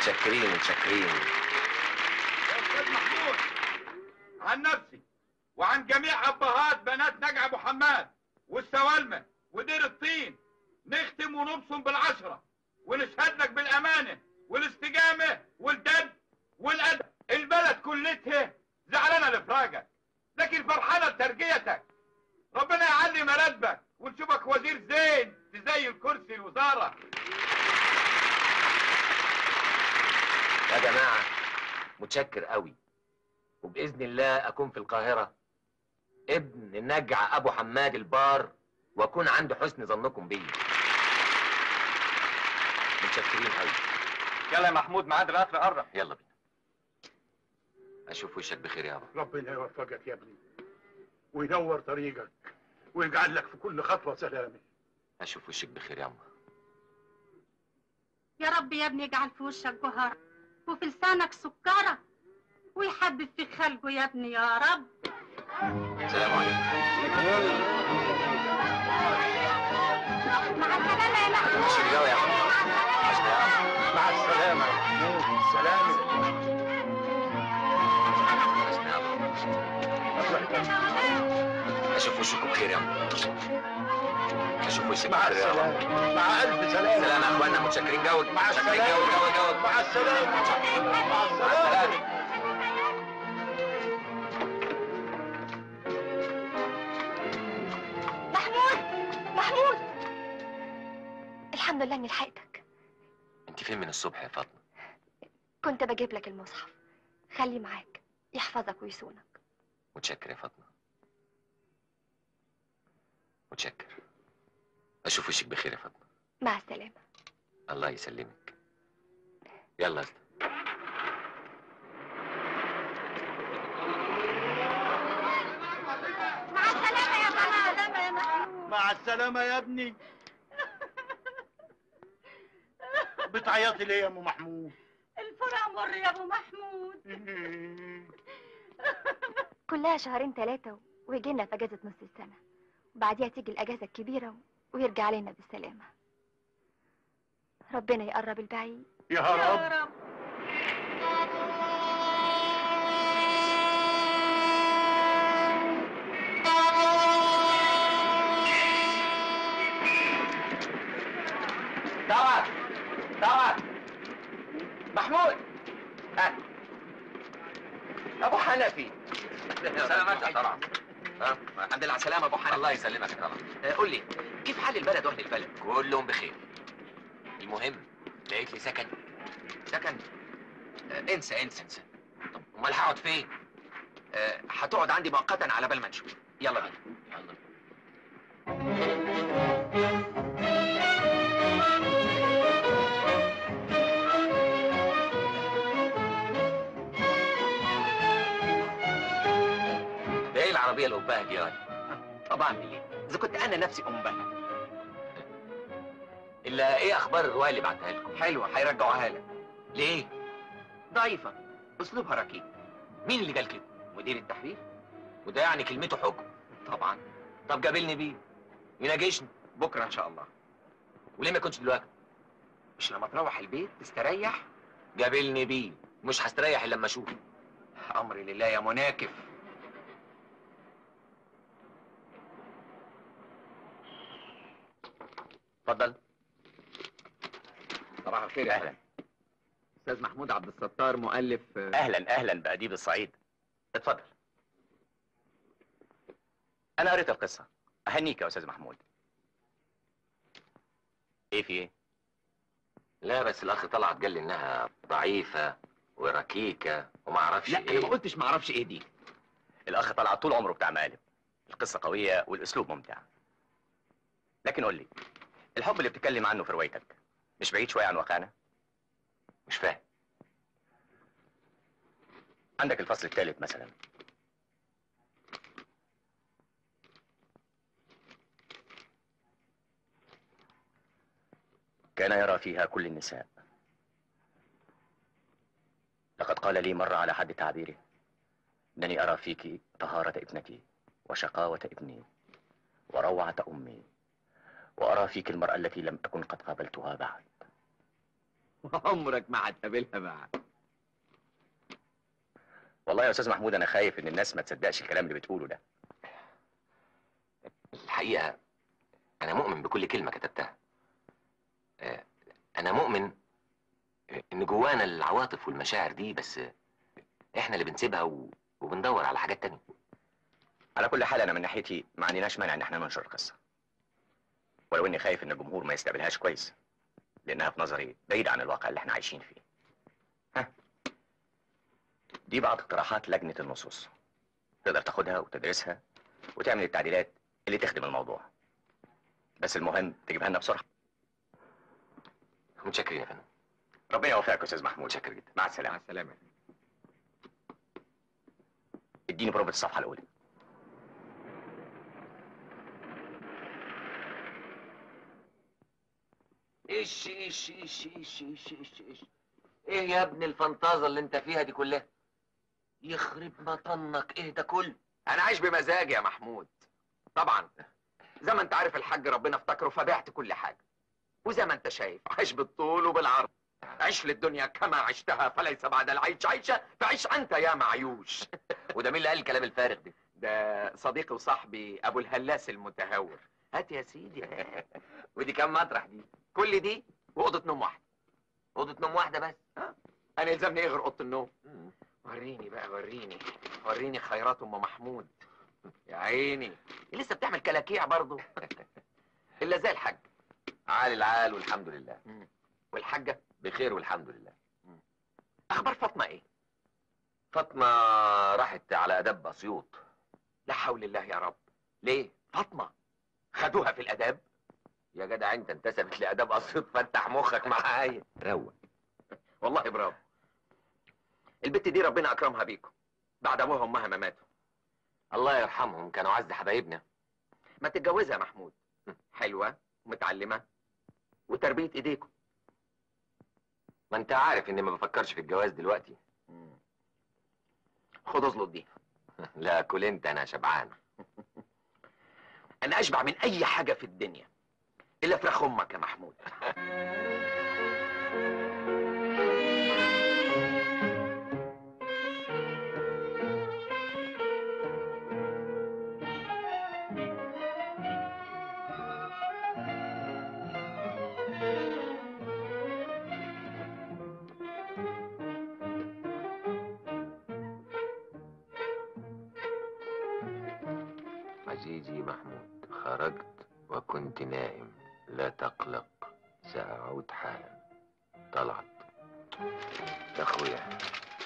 متشكرين متشكرين. يا استاذ محمود، عن نفسي وعن جميع ابهات بنات نجع ابو حماد والسوالمه ودير الطين نختم ونبصم بالعشره ونشهد لك بالامانه والاستجامه والدب والادب. البلد كلتها زعلانه لفراقك لكن فرحانه بترقيتك. ربنا يعلي مراتبك ونشوفك وزير زين تزين كرسي الوزاره. يا جماعه متشكر قوي، وباذن الله اكون في القاهره ابن النجع ابو حماد البار واكون عند حسن ظنكم بي. متشكرين قوي. يلا يا محمود، ميعاد القطر قرب. يلا بينا. اشوف وشك بخير يابا. ربنا يوفقك يا ابني وينور طريقك ويجعل لك في كل خطوه سلامه. اشوف وشك بخير يا أما. يا رب يا ابني يجعل في وشك جوهرة وفي لسانك سكرة ويحبب في خلقه يا ابني يا رب. السلام عليكم. مع السلامة يا محمود. شكرا يا عم. مع السلامه. سلامه. اشوف وشكم بخير يا أما. اشوف وشك مع بخير يا أما. السلامه. مع الف سلامه. سلام يا اخوانا، متشكرين جود. مع متشكرين السلامه. جود. مع السلامه. مع السلامه. محمود الحمد لله اني لحقتك. انت فين من الصبح يا فاطمه؟ كنت بجيب لك المصحف، خليه معاك يحفظك ويصونك. متشكر يا فاطمه، متشكر. اشوف وشك بخير يا فاطمه. مع السلامه. الله يسلمك. يلا يا أستاذ. مع السلامة يا محمود. مع السلامه يا ابني. بتعيطي ليه يا ام محمود؟ الفرع مر يا ابو محمود. كلها شهرين ثلاثه ويجي لنا في اجازه نص السنه وبعديها تيجي الاجازه الكبيره ويرجع لنا بالسلامه. ربنا يقرب البعيد يا رب. دعوات دعوات. محمود. ابو حنفي. سلامات يا طلعت. الحمد لله على السلامه ابو حنفي. الله يسلمك يا طلعت. قول لي كيف حال البلد واهل البلد؟ كلهم بخير. المهم لقيت لي سكن. سكن؟ انسى انسى انسى. طب امال هقعد فين؟ هتقعد عندي مؤقتا على بال ما نشوف. يلا بينا. يلا بينا. ده ايه العربيه القباها دي يا ولد؟ طبعا ليه؟ اذا كنت انا نفسي قنبله. الا ايه اخبار الروايه اللي بعتها لكم؟ حلوه، هيرجعوها لك. ليه؟ ضعيفه، اسلوبها ركيك. مين اللي قال كده؟ مدير التحرير. وده يعني كلمته حكم. طبعا. طب قابلني بيه يناقشني بكره ان شاء الله. وليه ما كنتش دلوقتي؟ مش لما تروح البيت تستريح؟ قابلني بيه، مش هستريح الا لما اشوفه. امري لله يا مناكف. اتفضل. صباح الخير يا اهلا. استاذ محمود عبد الستار مؤلف. اهلا بأديب الصعيد. اتفضل. انا قريت القصه. اهنيك يا استاذ محمود. ايه في ايه؟ لا بس الاخ طلعت قال لي انها ضعيفه وركيكه وما اعرفش لا ايه. انا ما قلتش ما اعرفش ايه دي. الاخ طلعت طول عمره بتاع مقالب. القصه قويه والاسلوب ممتع. لكن قول لي، الحب اللي بتتكلم عنه في روايتك مش بعيد شويه عن واقعنا؟ مش فاهم. عندك الفصل الثالث مثلا. كان يرى فيها كل النساء. لقد قال لي مرة على حد تعبيره: إنني أرى فيك طهارة ابنتي وشقاوة ابني وروعة أمي، وأرى فيك المرأة التي لم أكن قد قابلتها بعد. وعمرك ما هتقابلها بعد. والله يا استاذ محمود انا خايف ان الناس ما تصدقش الكلام اللي بتقوله ده. الحقيقة أنا مؤمن بكل كلمة كتبتها. أنا مؤمن إن جوانا العواطف والمشاعر دي، بس إحنا اللي بنسيبها وبندور على حاجات تانية. على كل حال انا من ناحيتي ما عندناش مانع ان احنا ننشر القصه، ولو اني خايف ان الجمهور ما يستقبلهاش كويس، لانها في نظري بعيده عن الواقع اللي احنا عايشين فيه. ها، دي بعض اقتراحات لجنه النصوص، تقدر تاخدها وتدرسها وتعمل التعديلات اللي تخدم الموضوع، بس المهم تجيبها لنا بسرعه. متشكرين يا فندم. ربنا يوفقك يا استاذ محمود. متشكر جدا. مع السلامه. مع السلامة. اديني بروفة الصفحه الاولى. إيش إيش إيش إيش إيش إيش إيش إيه يا ابن الفانتازة اللي أنت فيها دي كلها؟ يخرب مطنك، إيه ده كله؟ أنا عايش بمزاجي يا محمود. طبعا زي ما أنت عارف الحاج ربنا افتكره فبعت كل حاجة، وزي ما أنت شايف عايش بالطول وبالعرض. عيش للدنيا كما عشتها فليس بعد العيش عيشة، فعيش أنت يا معيوش. وده مين اللي قال الكلام الفارغ ده؟ ده صديقي وصاحبي أبو الهلاس المتهور. هات يا سيدي. ودي كام مطرح دي؟ كل دي وأوضة نوم واحدة. أوضة نوم واحدة بس؟ أنا يلزمني إيه غير أوضة النوم؟ وريني بقى، وريني خيرات أم محمود. يا عيني لسه بتعمل كلاكيع برضه. إلا زي الحاج عال العال والحمد لله. والحاجة بخير والحمد لله. أخبار فاطمة إيه؟ فاطمة راحت على آداب أسيوط. لا حول الله يا رب. ليه؟ فاطمة خدوها في الآداب؟ يا جدع أنت انتسبت لآداب أسيوط، فتح مخك معايا. روق. والله برافو. البت دي ربنا أكرمها بيكم بعد أبوها وأمها ما ماتوا. الله يرحمهم، كانوا عز حبايبنا. ما تتجوزها يا محمود، حلوة ومتعلمة وتربية إيديكم. ما انت عارف اني ما بفكرش في الجواز دلوقتي. خد اظلط دي. لا كل انت، انا شبعان. انا اشبع من اي حاجة في الدنيا الا فراخ امك يا محمود. عزيزي محمود، خرجت وكنت نائم، لا تقلق سأعود حالا. طلعت يا اخويا.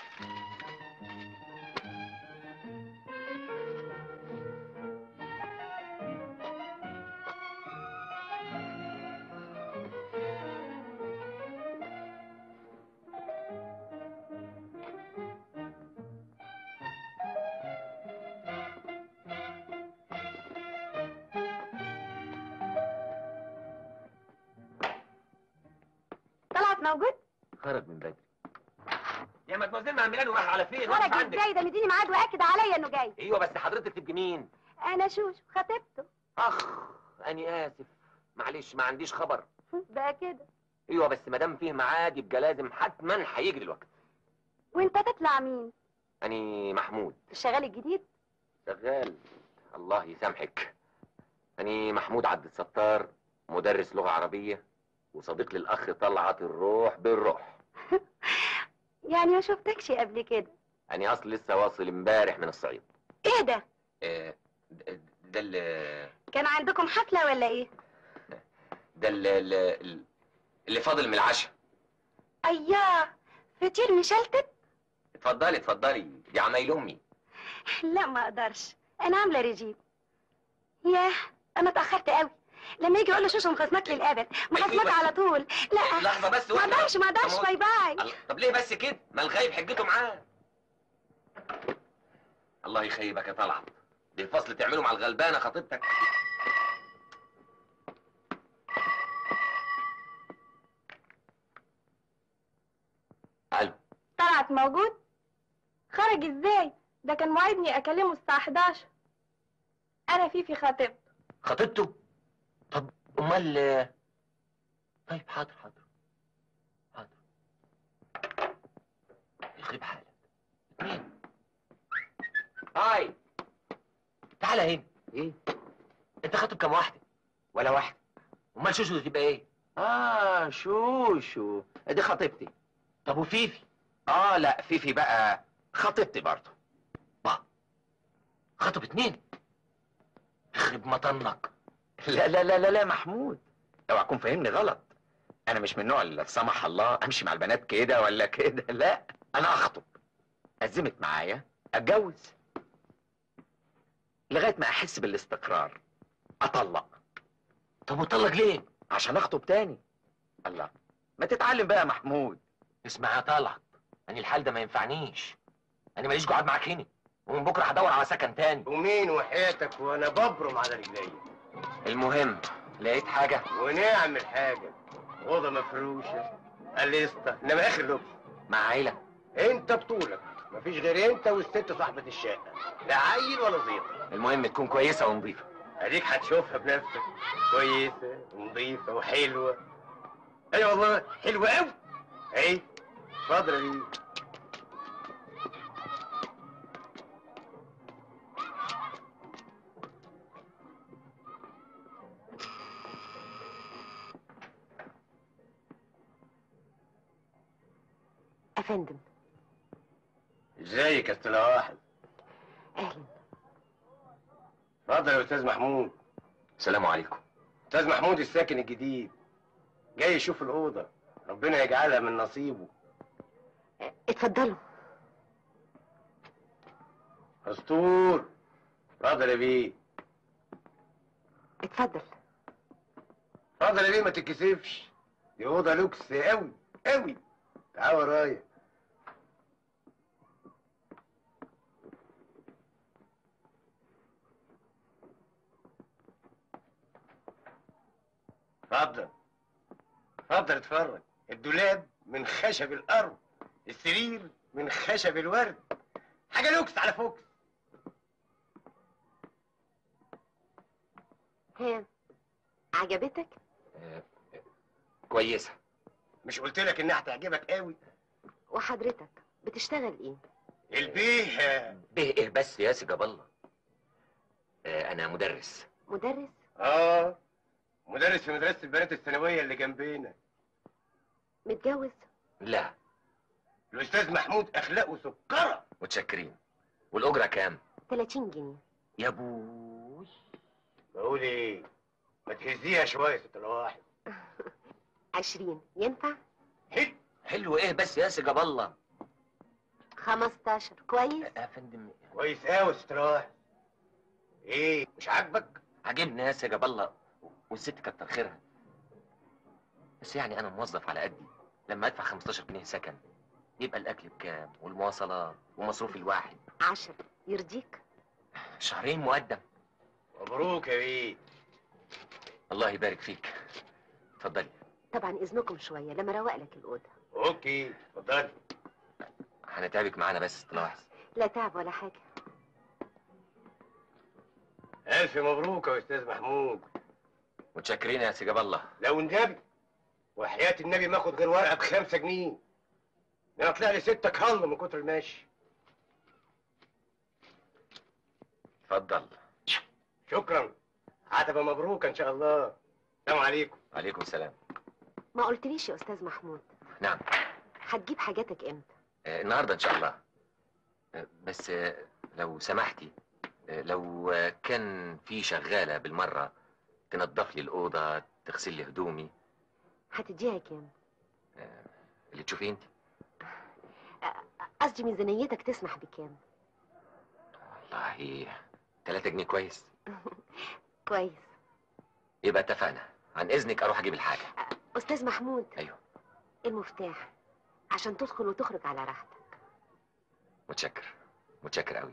طلعت موجود؟ خرج من بدري. يا مدموزيل مهملان وراح على فين؟ خرج ازاي؟ ده مديني ميعاد واكد عليا انه جاي. ايوه بس حضرتك تبقي مين؟ انا شوشو خطيبته. اخ اني اسف، معلش ما عنديش خبر. بقى كده. ايوه بس ما دام فيه ميعاد يبقى لازم حتما هيجري الوقت. وانت تطلع مين؟ اني محمود. الشغال الجديد؟ شغال، الله يسامحك. اني محمود عبد الستار، مدرس لغة عربية وصديق للأخ طلعت الروح بالروح. يعني ما شفتكش قبل كده. اني اصل لسه واصل امبارح من الصعيد. ايه ده؟ ده كان عندكم حفلة ولا ايه؟ ده اللي فاضل من العشاء. اياه، فطير مشلتت؟ اتفضلي اتفضلي، دي عمايل امي. لا ما اقدرش، انا عامله ريجيم. ياه انا اتاخرت قوي. لما يجي يقول له شوشو مخصمك للابد، مخصمك على طول. لا لحظه بس. ما اقدرش باي باي. طب ليه بس كده؟ ما الغايب حجته معاه. الله يخيبك يا طلعت، دي الفصل تعمله مع الغلبانه خطيبتك. الو. طلعت موجود؟ خرج ازاي؟ ده كان موعدني اكلمه الساعه 11. انا فيفي خطيبته. خطيبته؟ طب امال. طيب حاضر. تعالى هنا. ايه؟ انت خاطب كام واحده؟ ولا واحده. امال شوشو دي تبقى ايه؟ شوشو دي خطيبتي. طب وفيفي؟ لا فيفي بقى خطيبتي برضه. خاطب 2؟ يخرب مطنك. لا لا لا لا لا محمود، اوعى تكون فاهمني غلط. انا مش من النوع اللي لا سمح الله امشي مع البنات كده ولا كده، لا انا اخطب، ازمت معايا اتجوز لغايه ما احس بالاستقرار اطلق. طب وطلق ليه؟ عشان اخطب تاني. الله، ما تتعلم بقى يا محمود. اسمع يا طلعت، انا الحال ده ما ينفعنيش. انا ماليش قعد معاك هنا، ومن بكره هدور على سكن تاني. ومين وحياتك وانا ببرم على رجلي. المهم لقيت حاجه؟ ونعمل حاجه. اوضه مفروشه قليسطه انما اخر لبس. مع عيله؟ انت بطولك، مفيش غير انت والست صاحبه الشقه، لا عيل ولا زيطه. المهم تكون كويسه ونظيفه. اديك هتشوفها بنفسك، كويسه ونظيفه وحلوه. ايوه والله حلوه قوي. اهي اتفضل يا بيه. افندم. ازيك يا استاذ واحد؟ اهلا. اتفضل يا استاذ محمود. السلام عليكم. استاذ محمود الساكن الجديد جاي يشوف الاوضه، ربنا يجعلها من نصيبه. اتفضلوا. اسطور. اتفضل يا بيه. اتفضل. اتفضل يا بيه ما تتكسفش، دي اوضه لوكس قوي قوي. تعال ورايا. اتفضل اتفضل اتفرج. الدولاب من خشب الارض، السرير من خشب الورد، حاجه لوكس على فوكس. ها، عجبتك؟ كويسه. مش قلت لك انها هتعجبك قوي؟ وحضرتك بتشتغل ايه؟ البيه. به ايه بس يا سي جاب الله؟ انا مدرس. مدرس؟ مدرس في مدرسه البنات الثانويه اللي جنبينا. متجوز؟ لا. الاستاذ محمود اخلاقه سكره. متشكرين. والاجره كام؟ 30 جنيه. يا ابوي. بقول ايه، ما تهزيها شويه يا ست الواحد. 20 ينفع؟ حلو ايه بس يا سي جاب الله؟ 15 كويس؟ يا فندم. كويس قوي يا ست الواحد. ايه مش عاجبك؟ عاجبني يا سي جاب الله، والست كتر خيرها. بس يعني انا موظف على قدي، لما ادفع 15 جنيه سكن يبقى الاكل بكام والمواصلات ومصروف الواحد؟ 10 يرضيك؟ شهرين مقدم. مبروك يا بيه. الله يبارك فيك. اتفضلي. طبعا اذنكم شويه لما اروق لك الاوضه. اوكي اتفضلي. هنتعبك معانا بس تلاحظ. لا تعب ولا حاجه. الف مبروك يا استاذ محمود. متشكرين يا سي جاب الله. لو النبي وحياة النبي ما اخد غير ورقه ب5 جنيه. انا طلع لي 6 كهل من كتر المشي. اتفضل. شكرا. عتبه مبروكه ان شاء الله. السلام عليكم. عليكم السلام. ما قلتليش يا استاذ محمود، نعم. هتجيب حاجاتك امتى؟ النهارده ان شاء الله. بس لو سمحتي، لو كان في شغاله بالمره تنظف لي الاوضه، تغسل لي هدومي. هتديها كام؟ اللي تشوفيه انت. قصدي ميزانيتك تسمح بكام؟ والله 3 جنيه كويس. كويس. يبقى اتفقنا. عن اذنك اروح اجيب الحاجه. استاذ محمود. ايوه. المفتاح عشان تدخل وتخرج على راحتك. متشكر. متشكر قوي.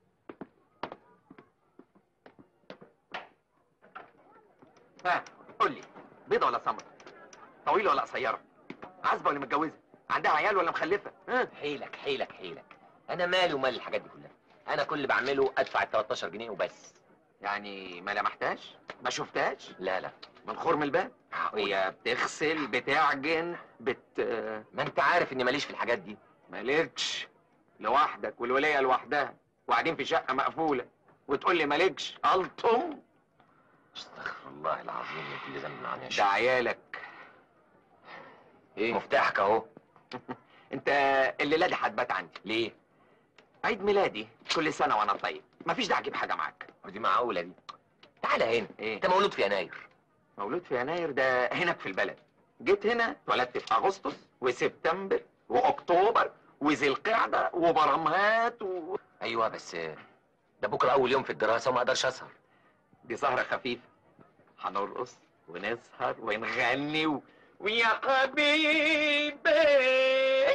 قول لي، بيضه ولا سمر؟ طويله ولا قصيره؟ عازبه ولا متجوزه؟ عندها عيال ولا مخلفه؟ حيلك حيلك حيلك. انا مالي ومال الحاجات دي كلها. انا كل اللي بعمله ادفع 13 جنيه وبس. يعني ما لمحتهاش؟ ما شفتهاش؟ لا لا. من خرم الباب؟ هي بتغسل، بتعجن، ما انت عارف اني ماليش في الحاجات دي. مالكش لوحدك والوليه لوحدها، وقاعدين في شقه مقفوله، وتقول لي مالكش الطم؟ استغفر الله العظيم من كل ذنب معنا. ده عيالك. ايه مفتاحك اهو. انت الليله دي هتبات عندي. ليه؟ عيد ميلادي كل سنه وانا طيب، مفيش داعي اجيب حاجه معاك. ودي معقوله دي؟ تعالى هنا. ايه؟ انت مولود في يناير. مولود في يناير ده هناك في البلد. جيت هنا اتولدت في اغسطس وسبتمبر واكتوبر وذي القعده وبرمهات ايوه بس ده بكره اول يوم في الدراسه وما اقدرش اسهر. دي سهره خفيفه، هنرقص ونسهر ونغني ويا حبيبي.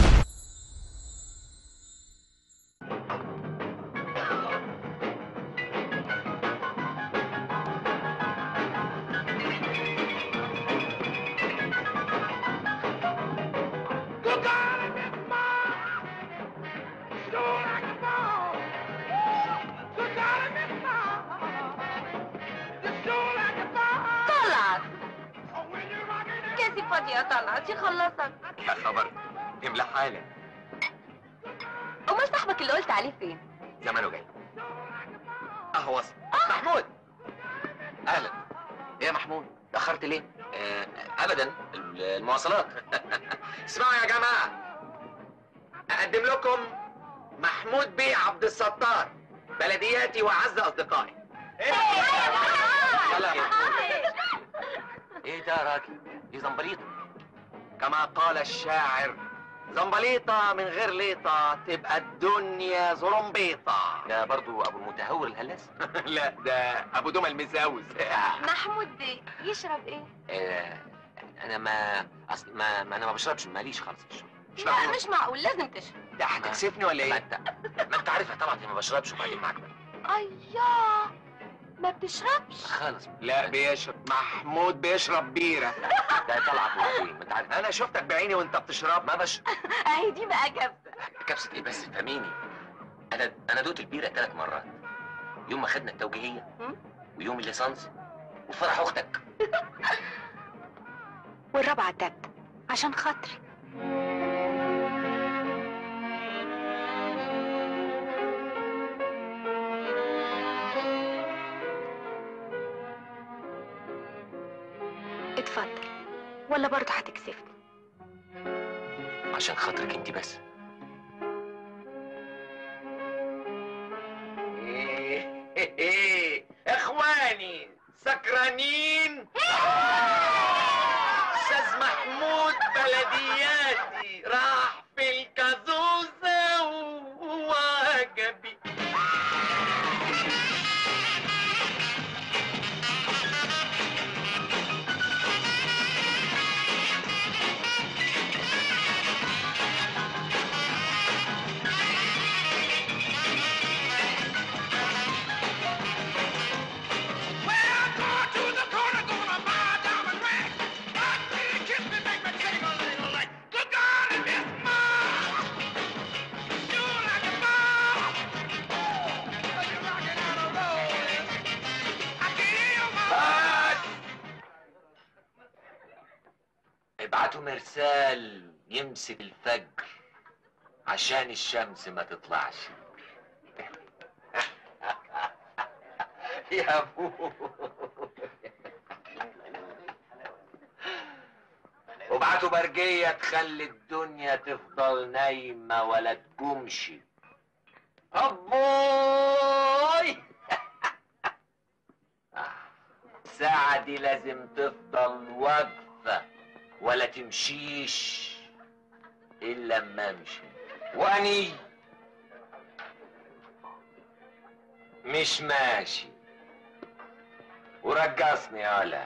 كاسي فاضي يا طلعت يخلصك. يا خبر املى حالك. امال صاحبك اللي قلت عليه فين؟ زمانه جاي اهو وصل. محمود اهلا. ايه يا محمود اتاخرت ليه؟ ابدا المواصلات. اسمعوا يا جماعه، اقدم لكم محمود بيه عبد الستار، بلدياتي واعز اصدقائي. يلا يا محمود. ايه ده يا راجل؟ دي زنبليطه. كما قال الشاعر، زنبليطه من غير ليطه تبقى الدنيا زرمبيطه. ده برضو ابو المتهور الهلاس. لا ده ابو دوما المزاوز. محمود بيه يشرب ايه؟ انا ما اصل ما انا ما بشربش، ماليش خالص في الشرب. لا مش معقول، لازم تشرب. ده هتكسفني ولا ما ايه؟ انت عارفها طبعا اني ما بشربش، وبعدين معاك بقى. اياه ما بتشربش؟ خالص. لا بيشرب. محمود بيشرب بيره. ده طلع فوق ما انت عارف. انا شفتك بعيني وانت بتشرب. ما بش اهي دي بقى كبسه. كبسه ايه بس فهميني. انا دوت البيره 3 مرات، يوم ما خدنا التوجيهيه ويوم الليسانس وفرح اختك. والرابعه التالتة عشان خاطري. اتفضل، ولا برضه هتكسفني؟ عشان خاطرك انت بس. اخواني سكرانين. استاذ محمود بلدياتي راح في الكازوزه وعجبي. ابعتوا مرسال يمسك الفجر عشان الشمس ما تطلعش. يا ابوي. وابعتوا برجية تخلي الدنيا تفضل نايمة ولا تقومش. أبوي. الساعة دي لازم تفضل واقفة ولا تمشيش إلا لما أمشي، وأني مش ماشي. ورقصني يالا.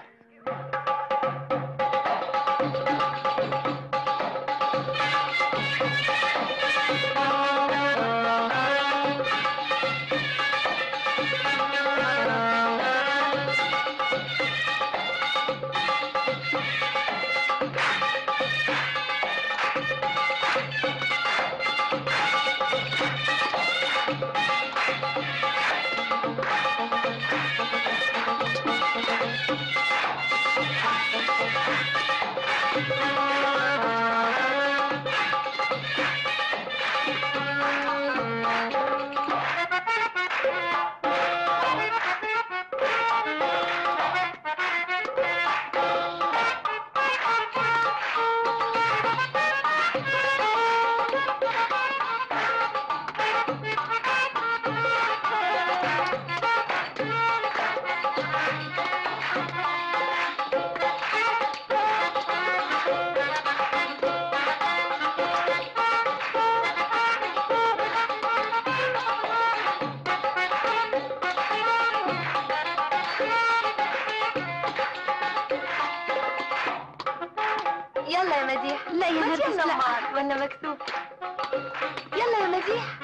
يلا يا مديح. لا يا نرجس لا، وانا مكسوف. يلا يا مديح.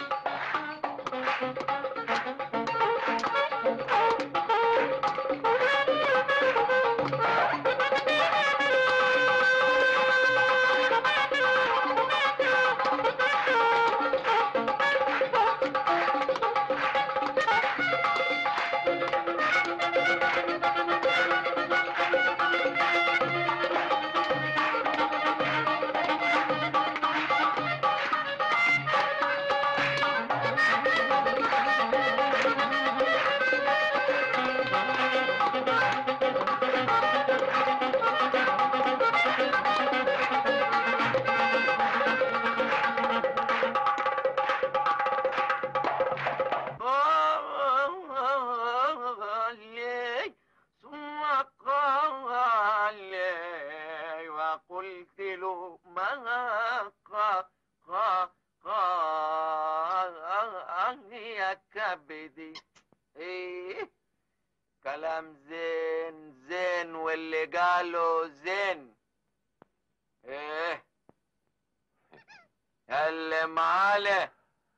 وقلت له ما يا كبدي. ايه كلام زين زين واللي قالوا زين. ايه اللي معاله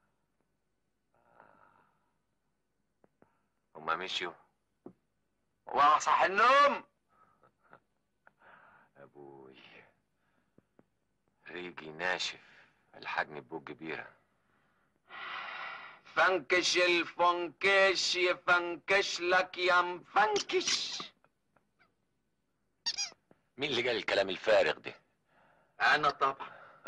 هما مشيوا واصح النوم. ابوي ريقي ناشف، الحقني ببوق كبيره. فنكش الفنكش يفنكش لك يا مفنكش. مين اللي قال الكلام الفارغ ده؟ انا طبعا.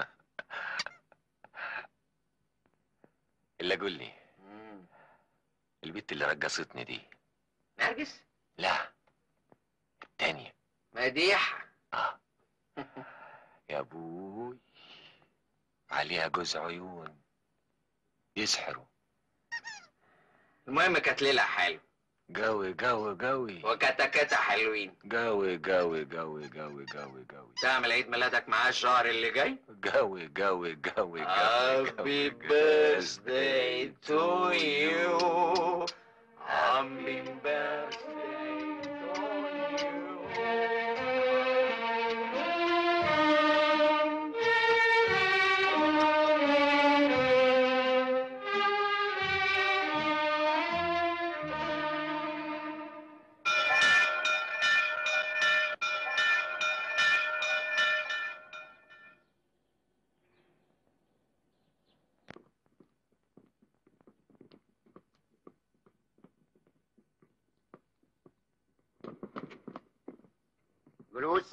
اللي قول لي البنت اللي رقصتني دي نرجس؟ لا التانية مديحة. يا ابوي عليها جوز عيون يسحروا. المهم كانت ليلة حلوة. جوي جوي جوي وكتكتة حلوين. جوي جوي جوي جوي جوي جوي. تعمل عيد ميلادك معاه الشهر اللي جاي؟ جوي جوي جوي جوي. Happy birthday to you. Happy birthday to جلوس.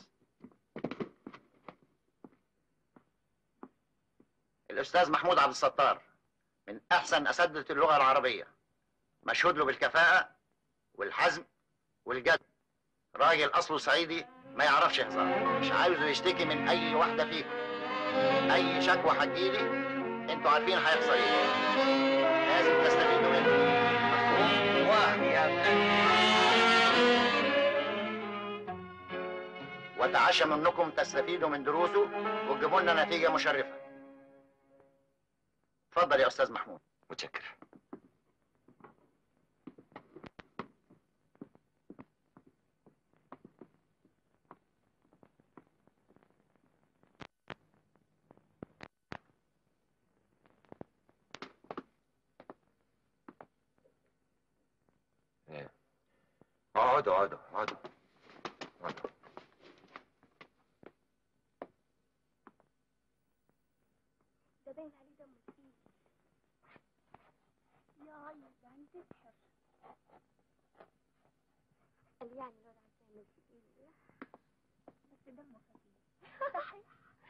الأستاذ محمود عبد الستار من أحسن أساتذة اللغة العربية، مشهود له بالكفاءة والحزم والجد. راجل أصله صعيدي ما يعرفش هزار، مش عاوزه يشتكي من أي واحدة فيكم. أي شكوى هتجيلي أنتوا عارفين هيحصل إيه، لازم تستفيدوا منه. واتعشى منكم تستفيدوا من دروسه وتجيبوا لنا نتيجة مشرفة. اتفضل يا أستاذ محمود. متشكر. اقعدوا اقعدوا اقعدوا اقعدوا. ده باين عليه دمه تقيل. يا عيني يعني تسحر. قال يعني الواد عايز يعمل تقيل بس دمه خفيف. صحيح.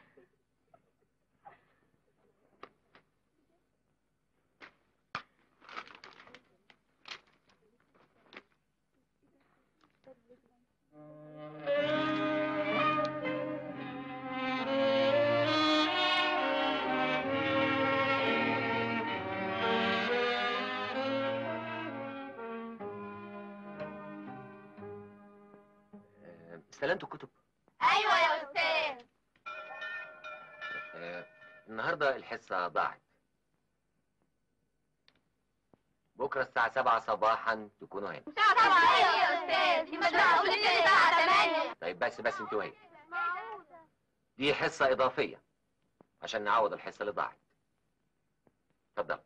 استلمتوا الكتب؟ ايوه يا استاذ. النهارده الحصه ضاعت. بكره الساعه 7 صباحا تكونوا هنا. طبعا يا استاذ، دي مش معقوله كده الساعه 8. طيب بس انتوا هنا. دي حصة إضافية عشان نعوض الحصة اللي ضاعت. اتفضل.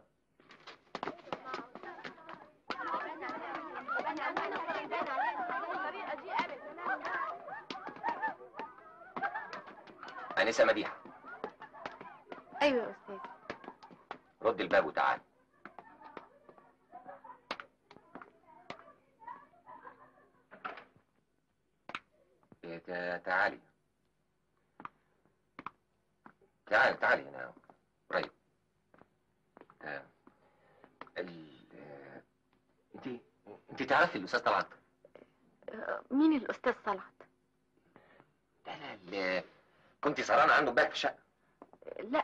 أنسة مديحة. ايوه يا استاذ. رد الباب وتعال. تعالي تعالي هنا قريب. انت تعرفي الاستاذ طلعت؟ مين الاستاذ طلعت؟ لا اللي كنت سهرانه عنده امبارح في الشقه. لا.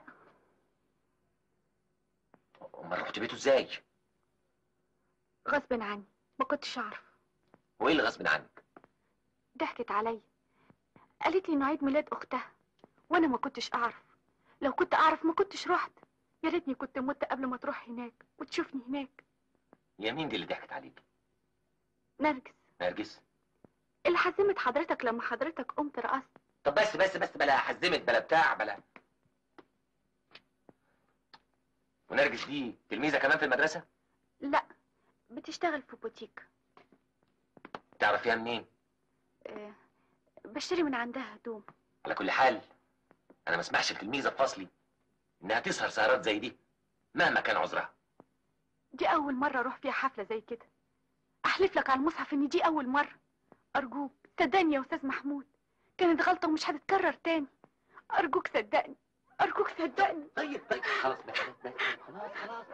امال رحت بيته ازاي؟ غصب عني، ما كنتش اعرف. وايه اللي غصب عنك؟ ضحكت عليا، قالت لي انه عيد ميلاد اختها وانا ما كنتش اعرف. لو كنت اعرف ما كنتش رحت. يا ريتني كنت مت قبل ما تروح هناك وتشوفني هناك. يا مين دي اللي ضحكت عليك؟ نرجس. نرجس اللي حزمت حضرتك لما حضرتك قمت رقصت. طب بس بلا حزمت بلا بتاع بلا. ونرجس دي تلميذه كمان في المدرسه؟ لا، بتشتغل في بوتيك. تعرفيها منين؟ بشتري من عندها هدوم. على كل حال انا ما اسمحش لتلميذه في فصلي انها تسهر سهرات زي دي مهما كان عذرها. دي اول مره اروح فيها حفله زي كده. احلف لك على المصحف ان دي اول مره. ارجوك صدقني يا استاذ محمود، كانت غلطه ومش هتتكرر تاني. ارجوك صدقني، ارجوك صدقني. طيب خلاص بس خلاص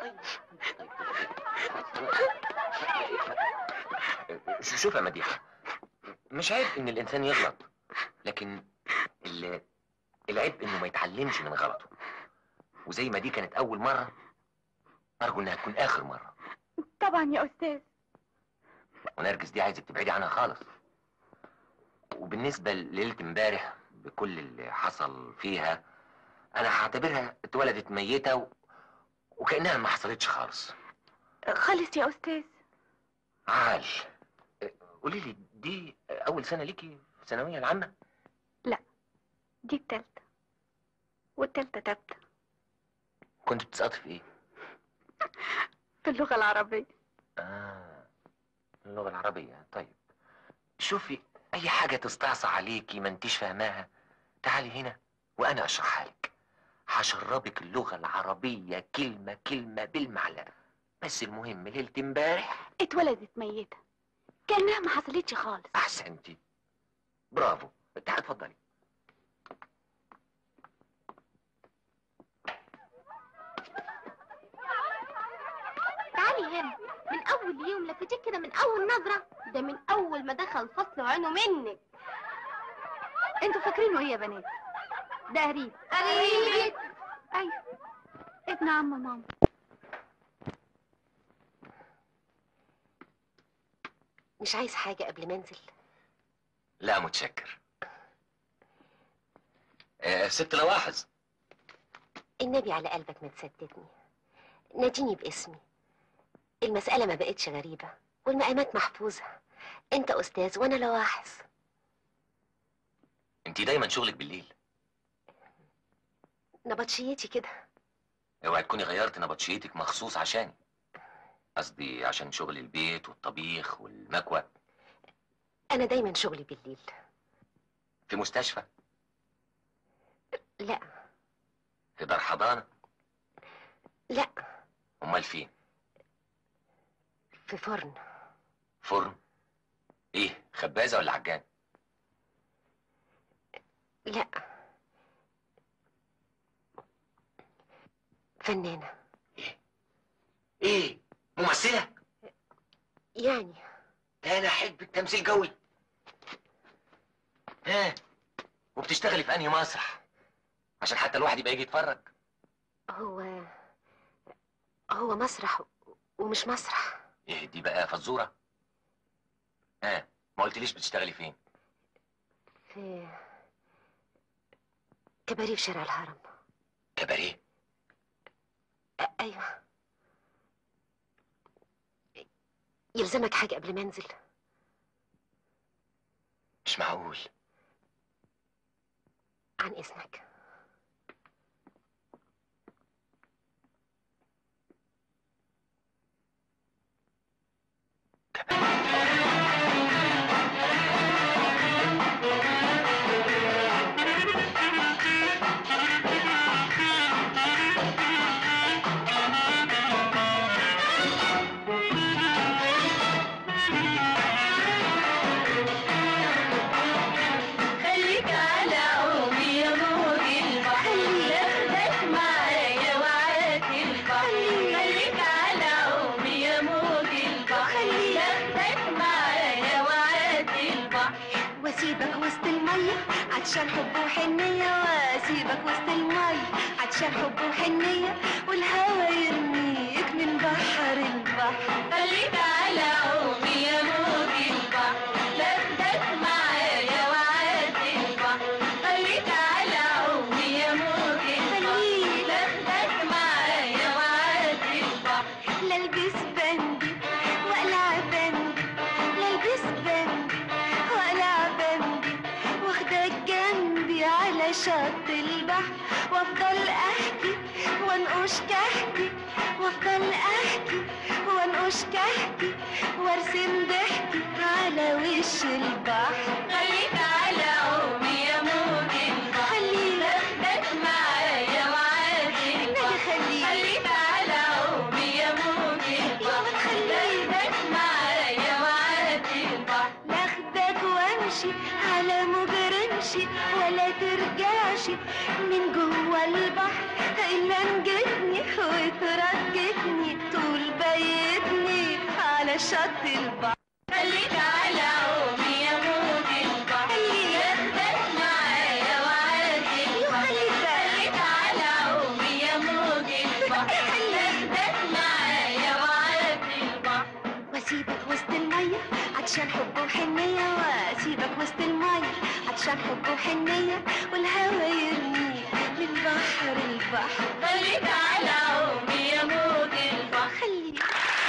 طيب. شوف يا مديحه، مش عيب ان الانسان يغلط، لكن العيب انه ما يتعلمش من غلطه. وزي ما دي كانت اول مره، ارجو انها تكون اخر مره. طبعا يا استاذ. ونرجس دي عايزك تبعدي عنها خالص. وبالنسبه لليله امبارح بكل اللي حصل فيها، انا هعتبرها اتولدت ميته وكانها ما حصلتش خالص. خالص يا استاذ. عال، قولي لي دي اول سنه ليكي في الثانويه العامه؟ لا، دي التالتة، والتالتة تالتة. كنت بتسقطي في ايه؟ في اللغة العربية. اللغه العربيه. طيب شوفي، اي حاجه تستعصى عليكي ما انتيش فاهماها تعالي هنا وانا اشرحها لك. هشربك اللغه العربيه كلمه كلمه بالمعلقه. بس المهم ليله امبارح اتولدت ميتة كأنها ما حصلتش خالص. احسنتي، برافو. تعالي اتفضلي. تعالي هنا. من اول يوم لفتك كده، من اول نظرة، ده من اول ما دخل الفصل وعينه منك. انتوا فاكرينه ايه يا بنات؟ ده قريب. قريب؟ ايوه، ابن عم ماما. مش عايز حاجة قبل ما انزل؟ لا متشكر. ست لواحظ، النبي على قلبك ما تسددني، ناديني باسمي. المسألة ما بقتش غريبة والمقامات محفوظة. انت استاذ وانا لواحظ. انتي دايما شغلك بالليل. نبطشيتي كده. اوعي تكوني غيرت نبطشيتك مخصوص عشاني. قصدي عشان شغل البيت والطبيخ والمكوى. انا دايما شغلي بالليل. في مستشفى؟ لا. في دار حضانة؟ لا. امال فين؟ في فرن. فرن؟ ايه، خبازة ولا عجان؟ لا، فنانة. ايه، ممثلة؟ يعني انا احب التمثيل قوي. وبتشتغلي في انهي مسرح عشان حتى الواحد يبقى يجي يتفرج؟ هو مسرح ومش مسرح. ايه دي بقى فزورة؟ ما قلتليش بتشتغلي فين؟ في كباريه في شارع الهرم. كباريه؟ ايوه. يلزمك حاجة قبل ما انزل؟ مش معقول. عن اذنك. عطشان حب وحنية، واسيبك وسط المي عطشان حب وحنية، والهوا يرميك من بحر البحر. خليك على عومي يا موج البحر، لفدك معايا وعدي البحر. خليك على عومي يا موج البحر، لفدك معايا وعدي البحر. لا البس بندي واقلع بندي، لا البس بندي واقلع بندي، واخدك جنبي على شط البحر، وافضل احكي وانقش كحكي، وافضل احكي وانقش كحكي، وارسم ضحكي على وش البحر. خليك على عومي يا موج البحر، لفدك معايا وعدي البحر. خليك على عومي يا موج البحر، لفدك معايا وعدي البحر. لاخدك وامشي على موج رمشي، ولا ترجعش من جوه البحر الا نجتني وترجتني طول بيتني على شط البحر. خليك على عومي يا موج البحر، لفدك معايا وعدي البحر. خليك على عومي يا موج البحر، لفدك معايا وعدي البحر. واسيبك وسط المية عطشان حب وحنية، واسيبك وسط المية عطشان حب وحنية، والهوا يرميك من بحر البحر. خليك على عومي يا موج البحر. خليك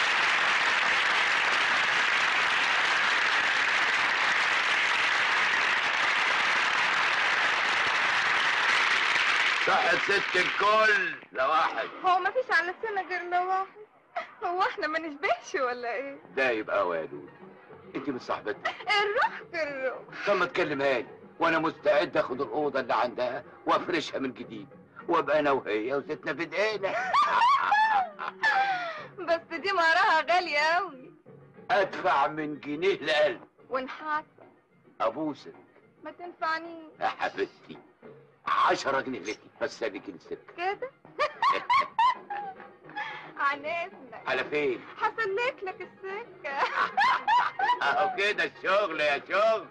صحة ست الكل لواحد. هو مفيش على السنة غير لواحد؟ هو احنا ما نشبهش ولا ايه؟ ده يبقى وادود. انت مش صاحبتها؟ الروح كالروح. طب ما تكلمها لي وانا مستعد اخد الاوضه اللي عندها وافرشها من جديد، وابقى انا وهي وزيتنا في ايدينا. بس دي مهرها غالية أوي. ادفع من جنيه ل1000. ونحاسب. ابوسك. ما تنفعنيش. يا حبيبتي 10 جنيه لك بس اديك السكه. كده؟ عن اذنك. على فين؟ هسلك لك السكة. اهو كده الشغل يا شغل.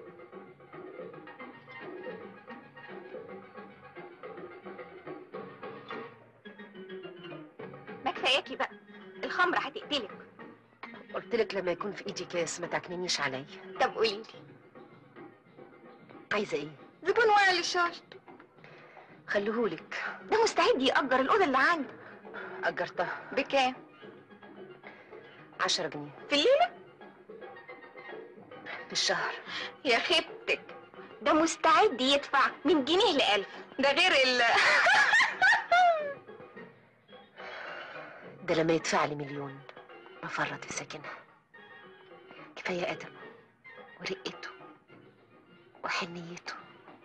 ما كفاياكي بقى، الخمرة هتقتلك. قلت لك لما يكون في ايدي كاس ما تعكننيش عليا. طب قوليلي عايزة ايه؟ زبون واقع لشاشته. خليهولك. ده مستعد يأجر الأوضة اللي عنده. أجرتها. بكام؟ 10 جنيه. في الليلة؟ في الشهر. يا خيبتك، ده مستعد يدفع من جنيه ل1000، ده غير ده لما يدفع لي 1,000,000 بفرط في سكنها. كفاية أدبه ورقته وحنيته.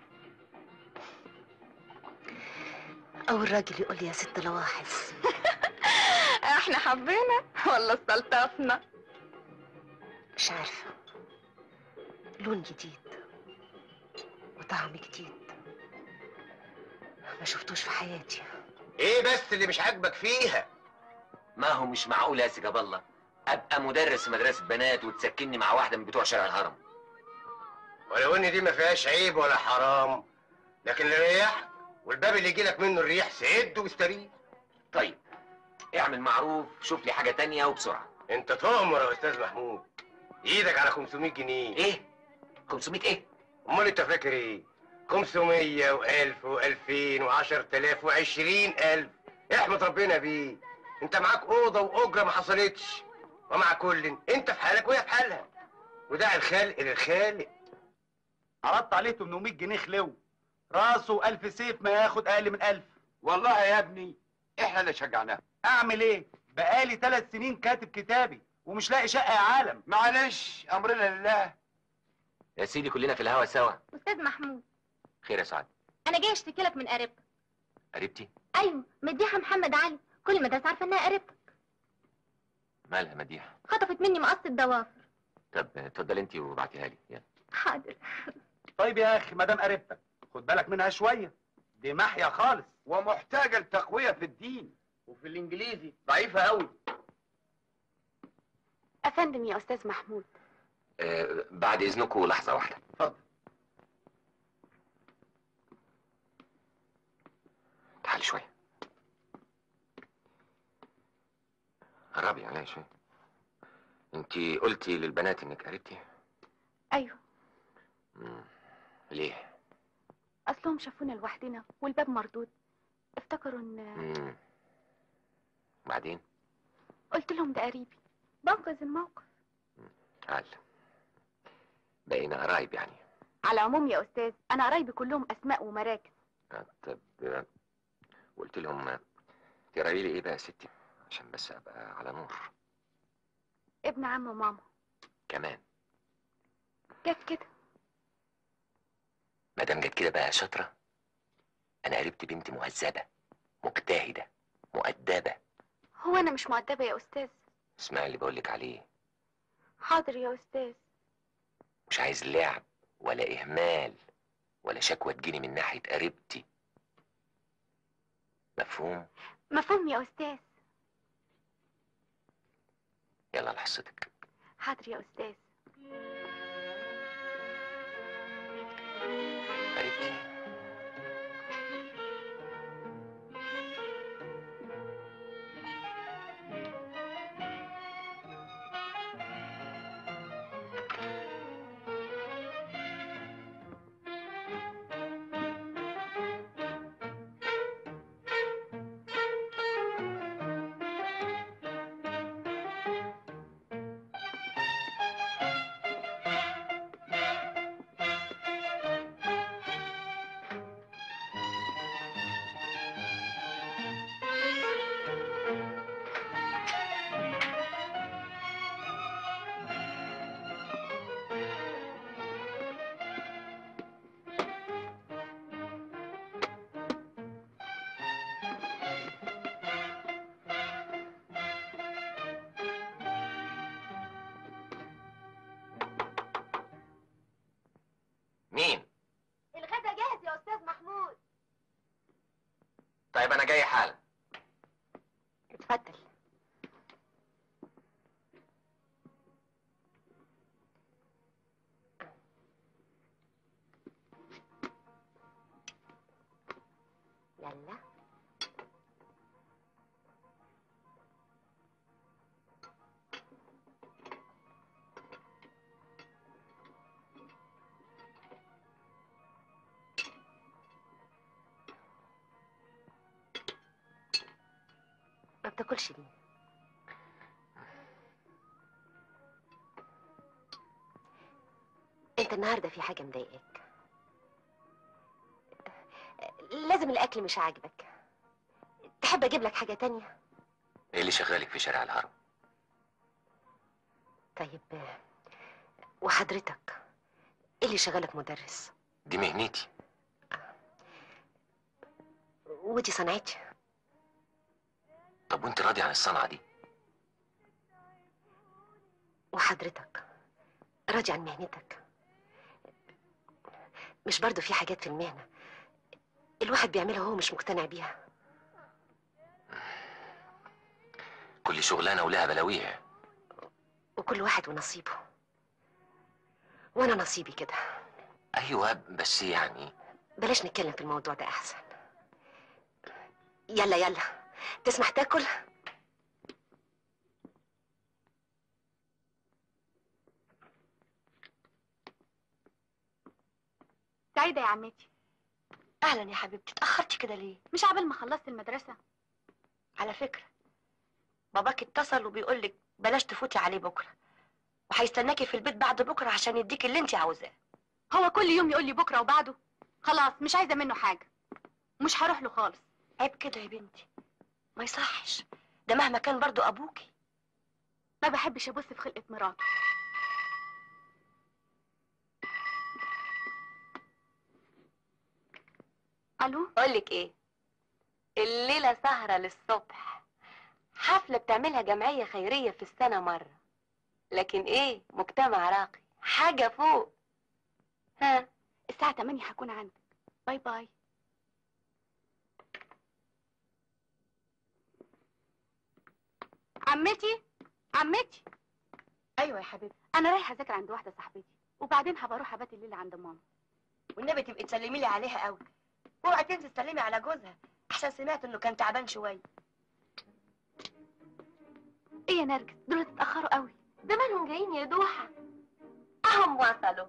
أو الراجل يقول لي يا ست لواحظ. احنا حبينا ولا استلطفنا؟ مش عارفة. لون جديد وطعم جديد ما شفتوش في حياتي. ايه بس اللي مش عاجبك فيها؟ ما هو مش معقول يا سيجاب الله ابقى مدرس في مدرسه بنات وتسكني مع واحده من بتوع شارع الهرم. ولو ان دي ما فيهاش عيب ولا حرام، لكن اللي يريحك والباب اللي يجيلك منه الريح سده واستريح. طيب اعمل معروف، شوف لي حاجه تانية وبسرعه. انت تؤمر يا استاذ محمود. ايدك على 500 جنيه. ايه 500 ايه؟ امال انت فاكر ايه؟ 500 و1000 و2000 و10000 و20000. احمد ربنا بيه. انت معاك اوضه واجره ما حصلتش، ومع كل انت في حالك وهي في حالها، وداعي الخلق للخالق. عرضت عليه 800 جنيه خلو راسه 1000 سيف ما ياخد اقل من 1000. والله يا ابني احنا اللي شجعناه. اعمل ايه؟ بقالي 3 سنين كاتب كتابي ومش لاقي شقه يا عالم. معلش امرنا لله. يا سيدي كلنا في الهوا سوا. استاذ محمود، خير يا سعاد؟ انا جاي اشتكي لك من قريبتك. قريبتي؟ ايوه، مديحه محمد علي، كل المدرسه عارفه انها قريبتك. مالها مديحه؟ خطفت مني مقص الضوافر. طب اتفضلي انت وبعتيها لي يلا. حاضر. طيب يا اخي، ما دام قريبتك خد بالك منها شويه، دي محيا خالص ومحتاجه لتقويه في الدين وفي الانجليزي ضعيفه قوي. افندم يا استاذ محمود. بعد اذنكم لحظه واحده. اتفضل. تعالي شويه. قربي عليا شويه. انتي قلتي للبنات انك قريبتي؟ ايوه. ليه؟ اصلهم شافونا لوحدنا والباب مردود، افتكروا ان بعدين؟ قلت لهم ده قريبي، بنقذ الموقف. تعال، بقينا قرايب يعني. على العموم يا استاذ، انا قرايبي كلهم اسماء ومراكز. طب قلت لهم تقراي لي ايه بقى يا ستي عشان بس ابقى على نور؟ ابن عم ماما. كمان؟ جت كده. ما دام جت كده بقى شاطره. انا قربت بنتي مهذبه مجتهده مؤدبه. هو انا مش مؤدبه يا استاذ؟ اسمعي اللي بقولك عليه. حاضر يا استاذ. مش عايز لعب ولا اهمال ولا شكوى تجيني من ناحيه قريبتي. مفهوم؟ مفهوم يا استاذ. يلا لحظتك. حاضر يا استاذ. قريبتي، مين؟ الغدا جاهز يا استاذ محمود. طيب انا جاي حالا. اتفضل. يلا. ما بتاكلش ليه؟ انت النهارده في حاجه مضايقاك؟ لازم الاكل مش عاجبك. تحب اجيب لك حاجه تانية؟ ايه اللي شغالك في شارع الهرم؟ طيب وحضرتك ايه اللي شغالك مدرس؟ دي مهنتي. ودي صنعتي. طب وانت راضي عن الصنعه دي؟ وحضرتك راضي عن مهنتك؟ مش برضو في حاجات في المهنة الواحد بيعملها وهو مش مقتنع بيها؟ كل شغلانه ولها بلاويها. وكل واحد ونصيبه، وانا نصيبي كده. ايوه بس يعني بلاش نتكلم في الموضوع ده احسن. يلا يلا، تسمح تاكل؟ سعيدة يا عمتي. اهلا يا حبيبتي، اتأخرتي كده ليه؟ مش عبال ما خلصت المدرسة. على فكرة باباك اتصل وبيقول لك بلاش تفوتي عليه بكرة، وهيستناكي في البيت بعد بكرة عشان يديك اللي انت عاوزاه. هو كل يوم يقول لي بكرة وبعده؟ خلاص مش عايزه منه حاجه، مش هروح له خالص. عيب كده يا بنتي، ما يصحش، ده مهما كان برضو ابوكي. ما بحبش ابص في خلقه مراته. الو، اقولك ايه، الليله سهره للصبح، حفله بتعملها جمعيه خيريه في السنه مره، لكن ايه، مجتمع راقي، حاجه فوق. ها، الساعه 8 هكون عندك. باي باي. عمتي، عمتي. ايوه يا حبيبتي. انا رايحه اذاكر عند واحده صاحبتي، وبعدين هبقى اروح ابات الليله عند ماما. والنبي تبقي تسلمي لي عليها قوي، اوعي تنسي تسلمي على جوزها، احسن سمعت انه كان تعبان شويه. ايه يا نرجس، دول اتاخروا قوي. ده مالهم جايين يا دوحه، اهم وصلوا.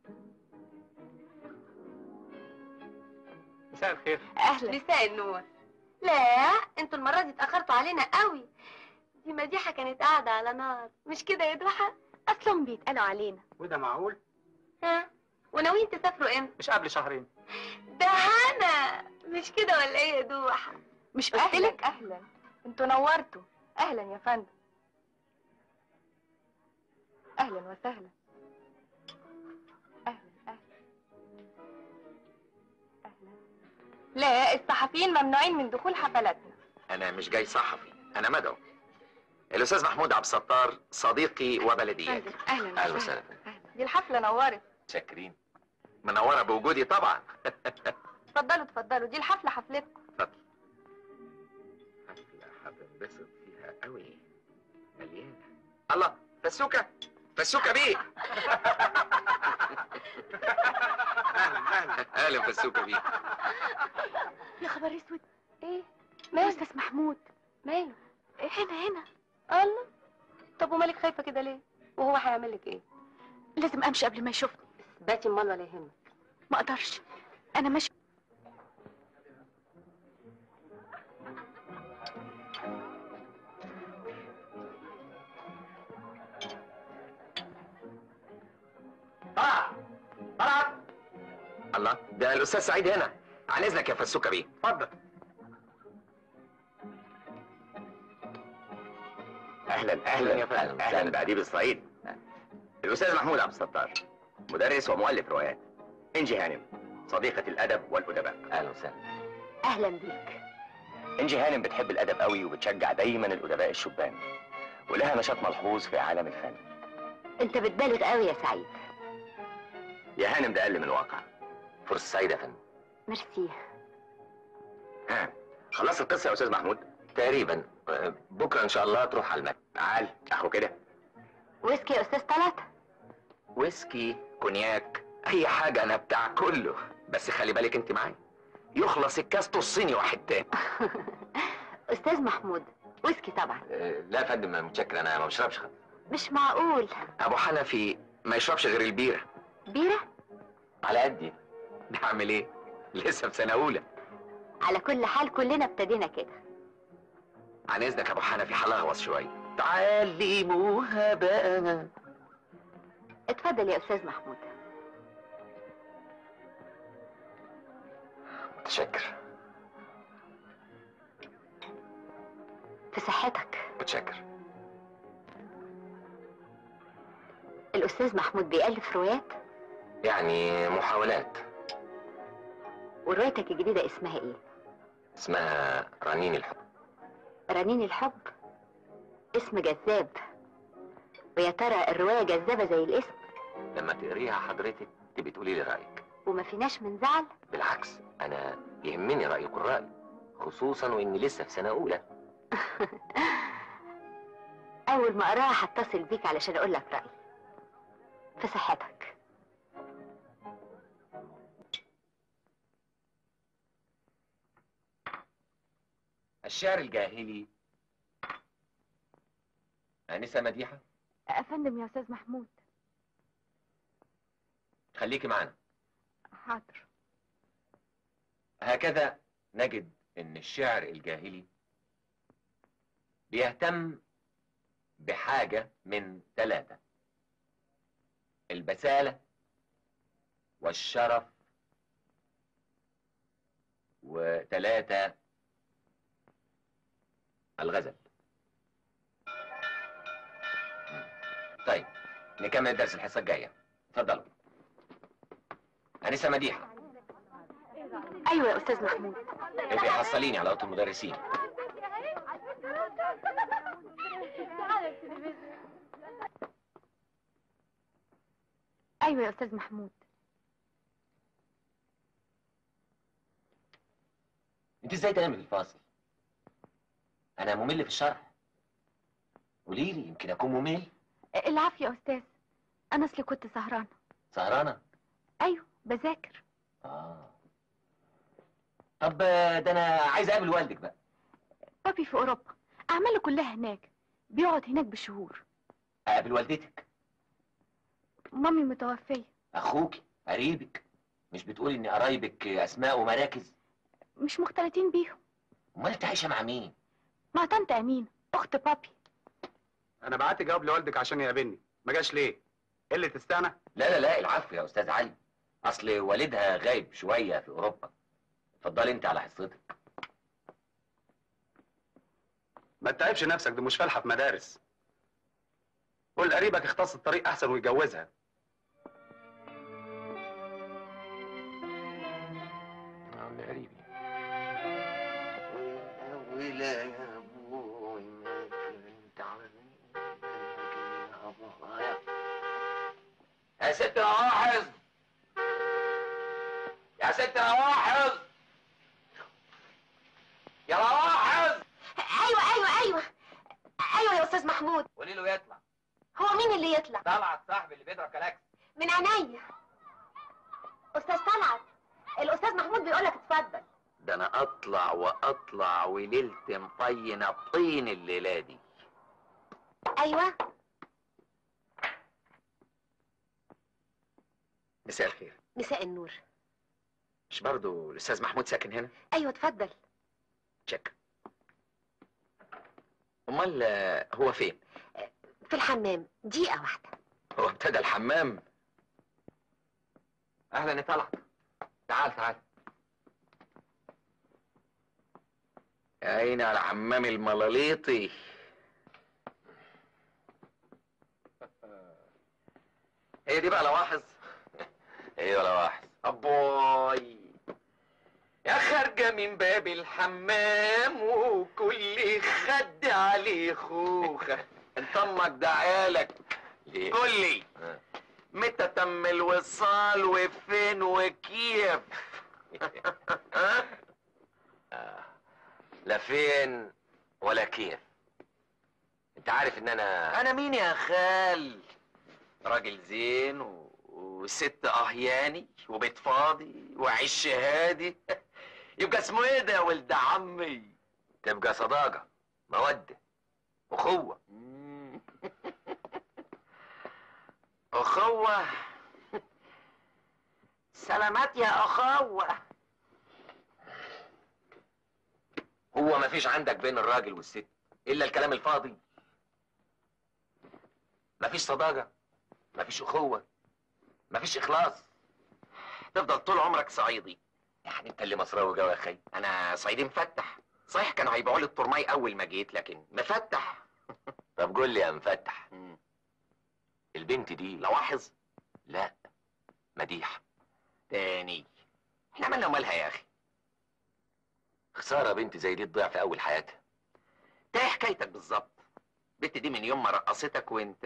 مساء الخير. اهلا. مساء النور. لا، انتوا المره دي اتاخرتوا علينا قوي، دي مديحه كانت قاعده على نار، مش كده يا دوحه؟ اصلهم بيتقالوا علينا. وده معقول؟ ها، وناويين تسافروا امتى؟ مش قبل شهرين. ده هنا، مش كده ولا ايه يا دوحه؟ مش قلتلك؟ اهلا، انتوا نورتوا. اهلا يا فندم. اهلا وسهلا. اهلا اهلا اهلا. لا، الصحفيين ممنوعين من دخول حفلاتنا. انا مش جاي صحفي، انا مدعو. الاستاذ محمود عبد الستار صديقي وبلدياتي. اهلا اهلا وسهلا. دي الحفله نورت. شاكرين. منوره بوجودي طبعا. اتفضلوا اتفضلوا، دي الحفله حفلتكم. اتفضل. حفله هتنبسط فيها قوي، مليانه. الله، فسوكه فسوكه بيه. اهلا فسوكه بيه. يا خبر اسود، ايه ماله استاذ محمود؟ ماله؟ هنا. الله، طب ومالك خايفه كده ليه؟ وهو هيعمل لك ايه؟ لازم امشي قبل ما يشوفني. باتي امال ولا يهمك. ما اقدرش، انا ماشي. طلعت. الله، ده الاستاذ سعيد هنا. عن اذنك يا فسوكه بيه. اتفضل. اهلا يا فندم. اهلا بأديب الصعيد. الاستاذ محمود عبد الستار، مدرس ومؤلف روايات. انجي هانم، صديقة الادب والادباء. اهلا وسهلا. اهلا بيك. انجي هانم بتحب الادب قوي وبتشجع دايما الادباء الشبان، ولها نشاط ملحوظ في عالم الفن. انت بتبالغ قوي يا سعيد. يا هانم ده اقل من الواقع. فرصه سعيده يا فندم. ميرسي. ها، خلصت القصه يا استاذ محمود؟ تقريبا. بكره ان شاء الله تروح على المكتب. تعال اهو كده. ويسكي يا استاذ طلعت؟ ويسكي، كونياك، اي حاجه، انا بتاع كله. بس خلي بالك انت معايا، يخلص الكاس تصيني واحد تاني. استاذ محمود، ويسكي طبعا. لا يا فندم، متشكر، انا ما بشربش. مش معقول. ابو حنفي ما يشربش غير البيره. بيره؟ على قدي. نعمل ايه، لسه في سنه اولى. على كل حال كلنا ابتدينا كده. عن اذنك يا ابو حنفي، هلغوص شويه. تعلموها بقى. اتفضل يا استاذ محمود. متشكر. في صحتك. متشكر. الاستاذ محمود بيألف روايات؟ يعني محاولات. وروايتك الجديدة اسمها ايه؟ اسمها رنين الحب. رنين الحب؟ اسم جذاب. ويا ترى الرواية جذابة زي الاسم؟ لما تقريها حضرتك تبقي تقولي لي رايك. وما فيناش من زعل؟ بالعكس، انا يهمني راي قرائي، خصوصا واني لسه في سنه اولى. اول ما اقراها هتصل بيك علشان اقول لك رايي. في صحتك. الشعر الجاهلي. آنسة مديحة، افندم يا استاذ محمود. خليكي معنا. حاضر. هكذا نجد ان الشعر الجاهلي بيهتم بحاجة من ثلاثة: البسالة والشرف 3 الغزل. طيب نكمل الدرس الحصة الجاية. اتفضلوا. أنسة مديحة. ايوه يا استاذ محمود. ابقي حصليني على اوضه المدرسين. ايوه يا استاذ محمود. انت ازاي تنامي في الفاصل؟ انا ممل في الشرح. قولي لي يمكن اكون ممل. العافيه يا استاذ، انا اصلي كنت سهرانه. سهرانه؟ ايوه بذاكر. طب ده انا عايز اقابل والدك بقى. بابي في اوروبا، اعماله كلها هناك، بيقعد هناك بشهور. اقابل والدتك؟ مامي متوفيه. اخوك قريبك، مش بتقولي ان قرايبك اسماء ومراكز؟ مش مختلطين بيهم. امال انت عايشه مع مين؟ مع طنط امين اخت بابي. انا بعت جواب لوالدك عشان يقابلني، ما جاش ليه؟ قله استعنى؟ لا العفو يا استاذ علي، اصل والدها غايب شويه في اوروبا. اتفضلي انت على حصتك. ما تتعبش نفسك، دي مش فالحه في مدارس. قول قريبك اختص الطريق احسن ويجوزها. قريبي. ولا يا ابوي ما كنت يا ست رواحظ، يا ست رواحظ، يا رواحظ. ايوه يا استاذ محمود. قولي له يطلع. هو مين اللي يطلع؟ طلعت صاحبي اللي بيضرب كلاكس. من عينيا. استاذ طلعت، الاستاذ محمود بيقولك اتفضل. ده انا اطلع واطلع وليلت مطينه طين الليله دي. ايوه. مساء الخير. مساء النور. مش برضو الاستاذ محمود ساكن هنا؟ ايوه اتفضل. تشك. امال هو فين؟ في الحمام، دقيقة واحدة. هو ابتدى الحمام؟ اهلا يا طلعت. تعال. يا عيني على حمام الملاليطي. هي دي بقى لواحظ؟ ايوه لواحظ. ابوي يا خارجة من باب الحمام وكل خد عليه خوخة. انت امك ده عيالك. ليه؟ قول لي متى تم الوصال وفين وكيف؟ لا فين ولا كيف. انت عارف ان انا مين يا خال؟ راجل زين وست اهياني وبيت فاضي وعش هادي. يبقى اسمه ايه ده يا ولد عمي؟ تبقى صداقة، مودة، أخوة. أخوة؟ سلامات يا أخوة. هو مفيش عندك بين الراجل والست إلا الكلام الفاضي؟ مفيش صداقة، مفيش أخوة، مفيش إخلاص. تفضل طول عمرك صعيدي. يعني أنت اللي مصراوي جو يا أخي. أنا صعيدي مفتح. صحيح كانوا هيبيعوا لي الطرماي أول ما جيت، لكن مفتح. طب قول لي يا مفتح، البنت دي لواحظ؟ لا، مديحة. تاني احنا مالنا ومالها يا أخي؟ خسارة بنت زي دي تضيع في أول حياتها. ده حكايتك بالظبط. البنت دي من يوم ما رقصتك وانت.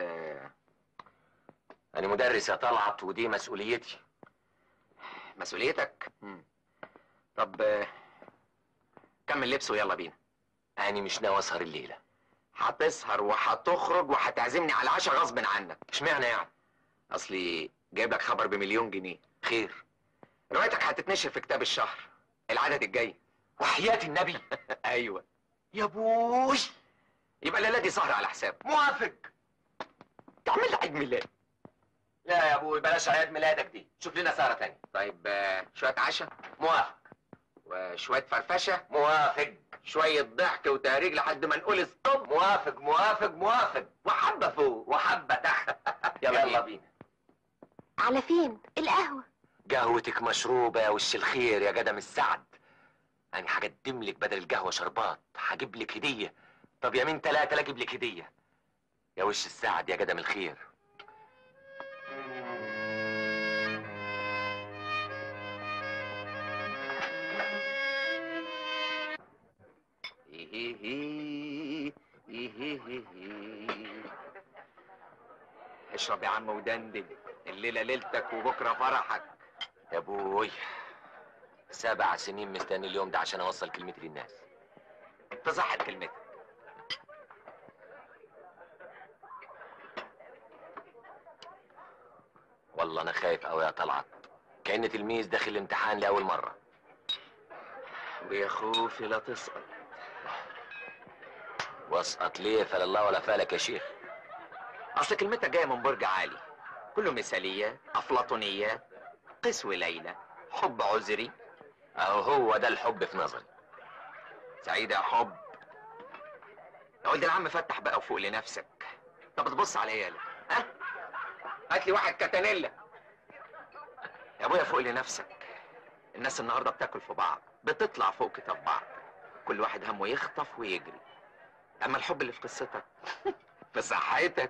أنا مدرس يا طلعت ودي مسؤوليتي. مسؤوليتك؟ طب كمل لبس ويلا بينا. أنا مش ناوي أسهر الليلة. هتسهر وهتخرج وهتعزمني على العشاء غصب عنك. اشمعنى يعني؟ اصلي جايب لك خبر ب1,000,000 جنيه. خير؟ روايتك هتتنشر في كتاب الشهر العدد الجاي. وحياة النبي؟ ايوه. يا بوي، يبقى الليله دي سهر على حساب. موافق. تعمل لي عيد ميلاد. لا يا ابوي بلاش عيد ميلادك دي، شوف لنا سهرة تانية. طيب شوية عشاء؟ موافق. وشوية فرفشة؟ موافق. شوية ضحك وتهريج لحد ما نقول ستوب؟ موافق. وحبة فوق وحبة تحت. يلا بينا. على فين؟ القهوة. قهوتك مشروبة يا وش الخير يا قدم السعد. انا هقدم لك بدل القهوه شربات، هجيب لك هديه. طب يا مين 3 لا اجيب لك هديه. يا وش السعد يا قدم الخير. اشرب يا عم ودندن، الليله ليلتك وبكره فرحك. يا ابوي 7 سنين مستني اليوم ده عشان اوصل كلمتي للناس. تصحت كلمتك. والله انا خايف قوي يا طلعت، كأني تلميذ داخل الامتحان لاول مره، ويا خوفي لا تسقط. واسقط ليه؟ فلله ولا فالك يا شيخ. اصل كلمتك جايه من برج عالي، كله مثاليه افلاطونيه، قسوة ليلى، حب عذري. اهو هو ده الحب في نظري. سعيدة يا حب. يا ولد العم فتح بقى وفوق لنفسك. طب بتبص على ايه يالا؟ ها؟ هات لي واحد كاتانيلا. يا ابويا فوق لنفسك. الناس النهارده بتاكل في بعض، بتطلع فوق كتاب بعض، كل واحد همه يخطف ويجري. اما الحب اللي في قصتك في صحتك.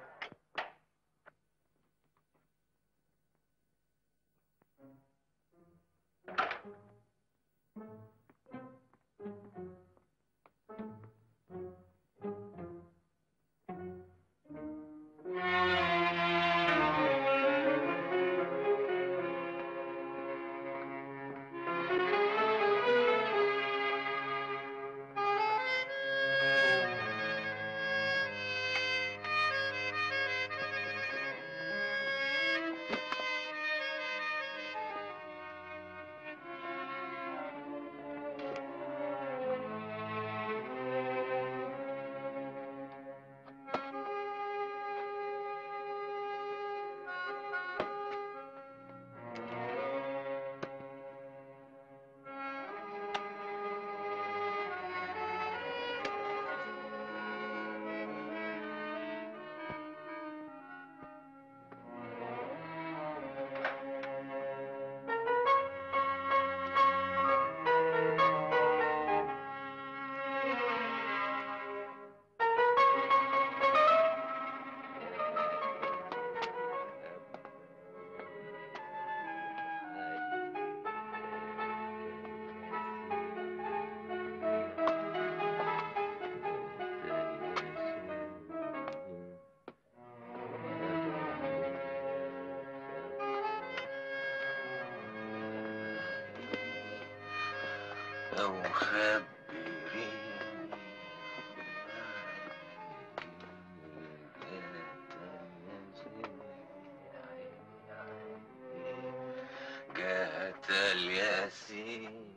لو خبريني جات الياسين.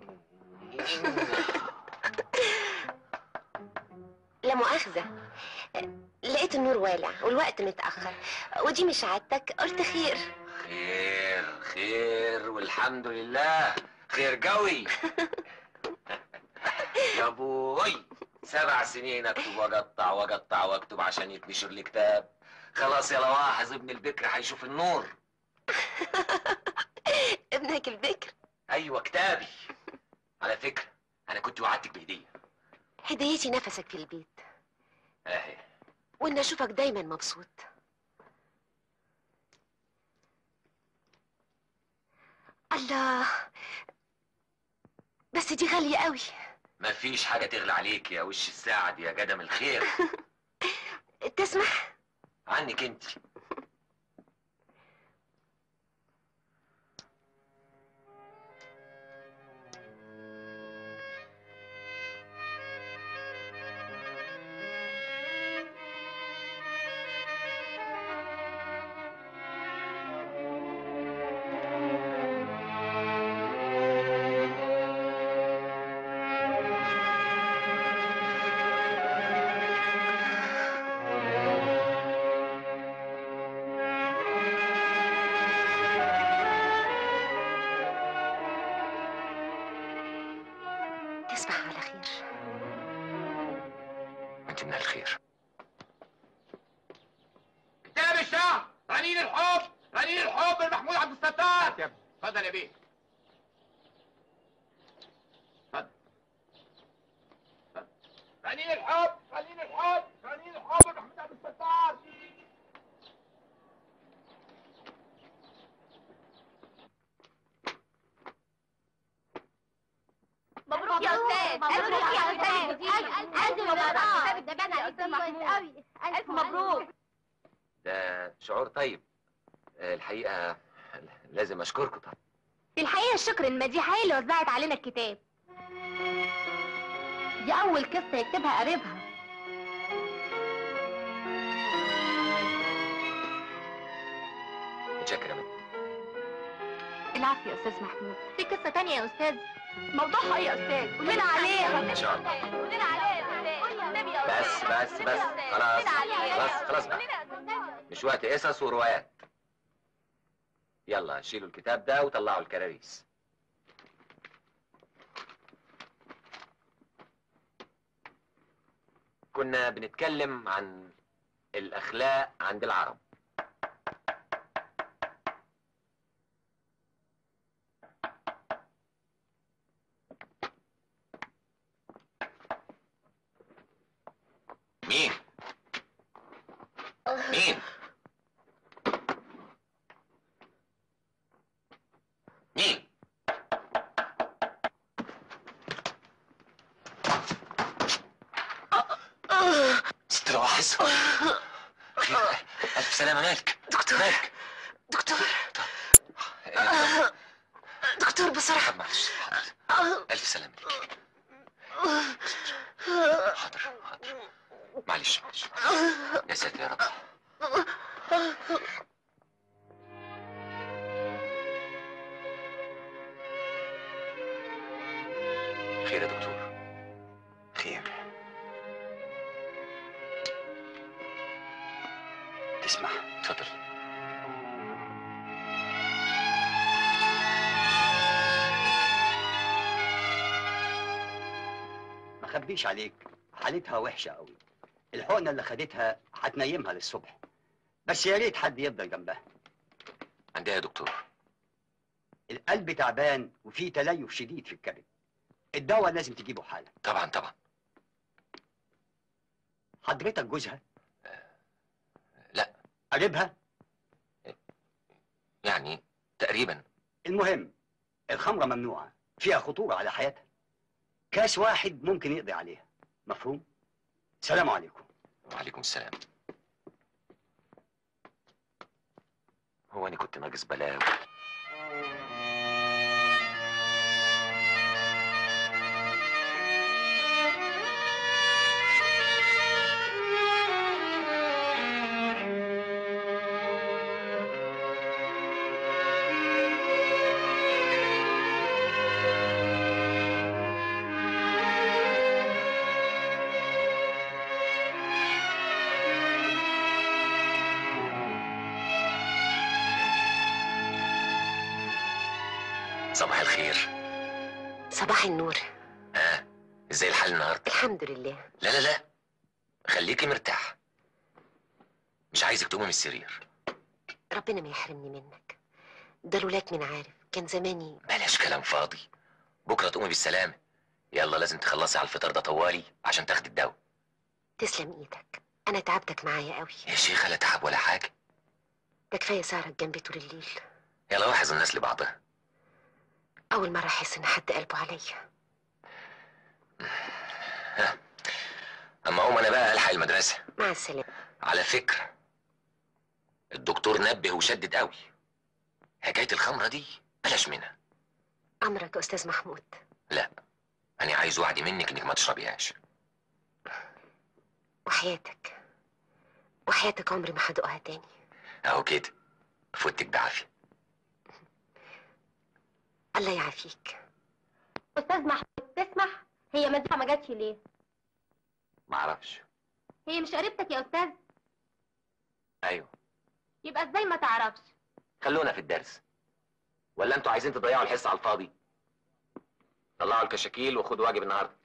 لا مؤاخذة، لقيت النور والع والوقت متأخر، ودي مش عادتك، قلت خير. خير خير والحمد لله، خير قوي. يا ابوي 7 سنين اكتب واقطع واقطع واكتب عشان يتنشر لي كتاب. خلاص يا لواحظ ابن البكر هيشوف النور. ابنك البكر؟ ايوه كتابي. على فكرة انا كنت وعدتك بهدية. هديتي نفسك في البيت، اهي، وان اشوفك دايما مبسوط. الله، بس دي غالية قوي. مفيش حاجة تغلى عليك يا وش السعد يا قدم الخير. تسمح؟ عنك انت. تصبح على خير. انت من الخير. كتاب الشهر رنين الحب، رنين الحب المحمود عبد الستار. يا ابني اتفضل يا بيه. اتفضل. خليني الحب خليني الحب خليني الحب يا محمود عبد الستار. مبروك يا استاذ. مبروك يا استاذ. الف مبروك. ده بان عليك كويس قوي. الف مبروك. ده شعور طيب. الحقيقة لازم أشكركم طبعا. في الحقيقة الشكر المديحة هي اللي وزعت علينا الكتاب. دي أول قصة يكتبها قريبها. متشكر يا مدام. العفو يا أستاذ محمود. في قصة تانية يا أستاذ. موضوعها إيه يا أستاذ؟ قول لنا عليها. إن شاء الله. قول لنا عليها يا أستاذ. قول يا النبي يا أستاذ. بس خلاص بقى. مش وقت قصص وروايات. يلا شيلوا الكتاب ده وطلعوا الكراريس. كنا بنتكلم عن الأخلاق عند العرب. مين؟ مين؟ مين؟ ست رواحس. ألف سلامة. مالك؟ دكتور. مالك؟ دكتور بسرعة. معلش. ألف سلامة لك. حاضر. معلش. يا ساتر يا رب. خير يا دكتور؟ خير. تسمع؟ اتفضل. ما اخبيش عليك، حالتها وحشه قوي. الحقنه اللي خدتها هتنيمها للصبح، بس يا ريت حد يفضل جنبها. عندها يا دكتور؟ القلب تعبان وفيه تليف شديد في الكبد. الدواء لازم تجيبه حالا. طبعا. حضرتك جوزها؟ لا. قريبها؟ يعني تقريبا. المهم الخمره ممنوعه، فيها خطوره على حياتها. كاس واحد ممكن يقضي عليها. مفهوم؟ سلام عليكم. وعليكم السلام. هو أنا كنت ناقص بلاوي. صباح الخير. صباح النور. ازاي الحال النهارده؟ الحمد لله. لا خليكي مرتاح. مش عايزك تقومي من السرير. ربنا ما يحرمني منك. ده لولاك من عارف كان زماني. بلاش كلام فاضي. بكره تقومي بالسلامه. يلا لازم تخلصي على الفطار ده طوالي عشان تاخدي الدواء. تسلم ايدك، انا تعبتك معايا قوي. يا شيخه لا تعب ولا حاجه. ده كفايه سهرك جنبي طول الليل. يلا لاحظ الناس لبعضها. اول مره احس ان حد قلبه عليا. اما اقوم انا بقى الحق المدرسه. مع السلامه. على فكره الدكتور نبه وشدد قوي. حكايه الخمره دي بلاش منها. امرك يا استاذ محمود. لا انا عايز وعدي منك انك ما تشربيهاش. وحياتك عمري ما هدوقها تاني. اهو كده فوتك بعافيه. الله يعافيك. أستاذ محمود تسمح، هي مديحة ما جاتش ليه؟ معرفش. هي مش قريبتك يا أستاذ؟ ايوه. يبقى ازاي ما تعرفش؟ خلونا في الدرس. ولا انتوا عايزين تضيعوا الحصه على الفاضي؟ طلعوا الكشاكيل وخدوا واجب النهارده.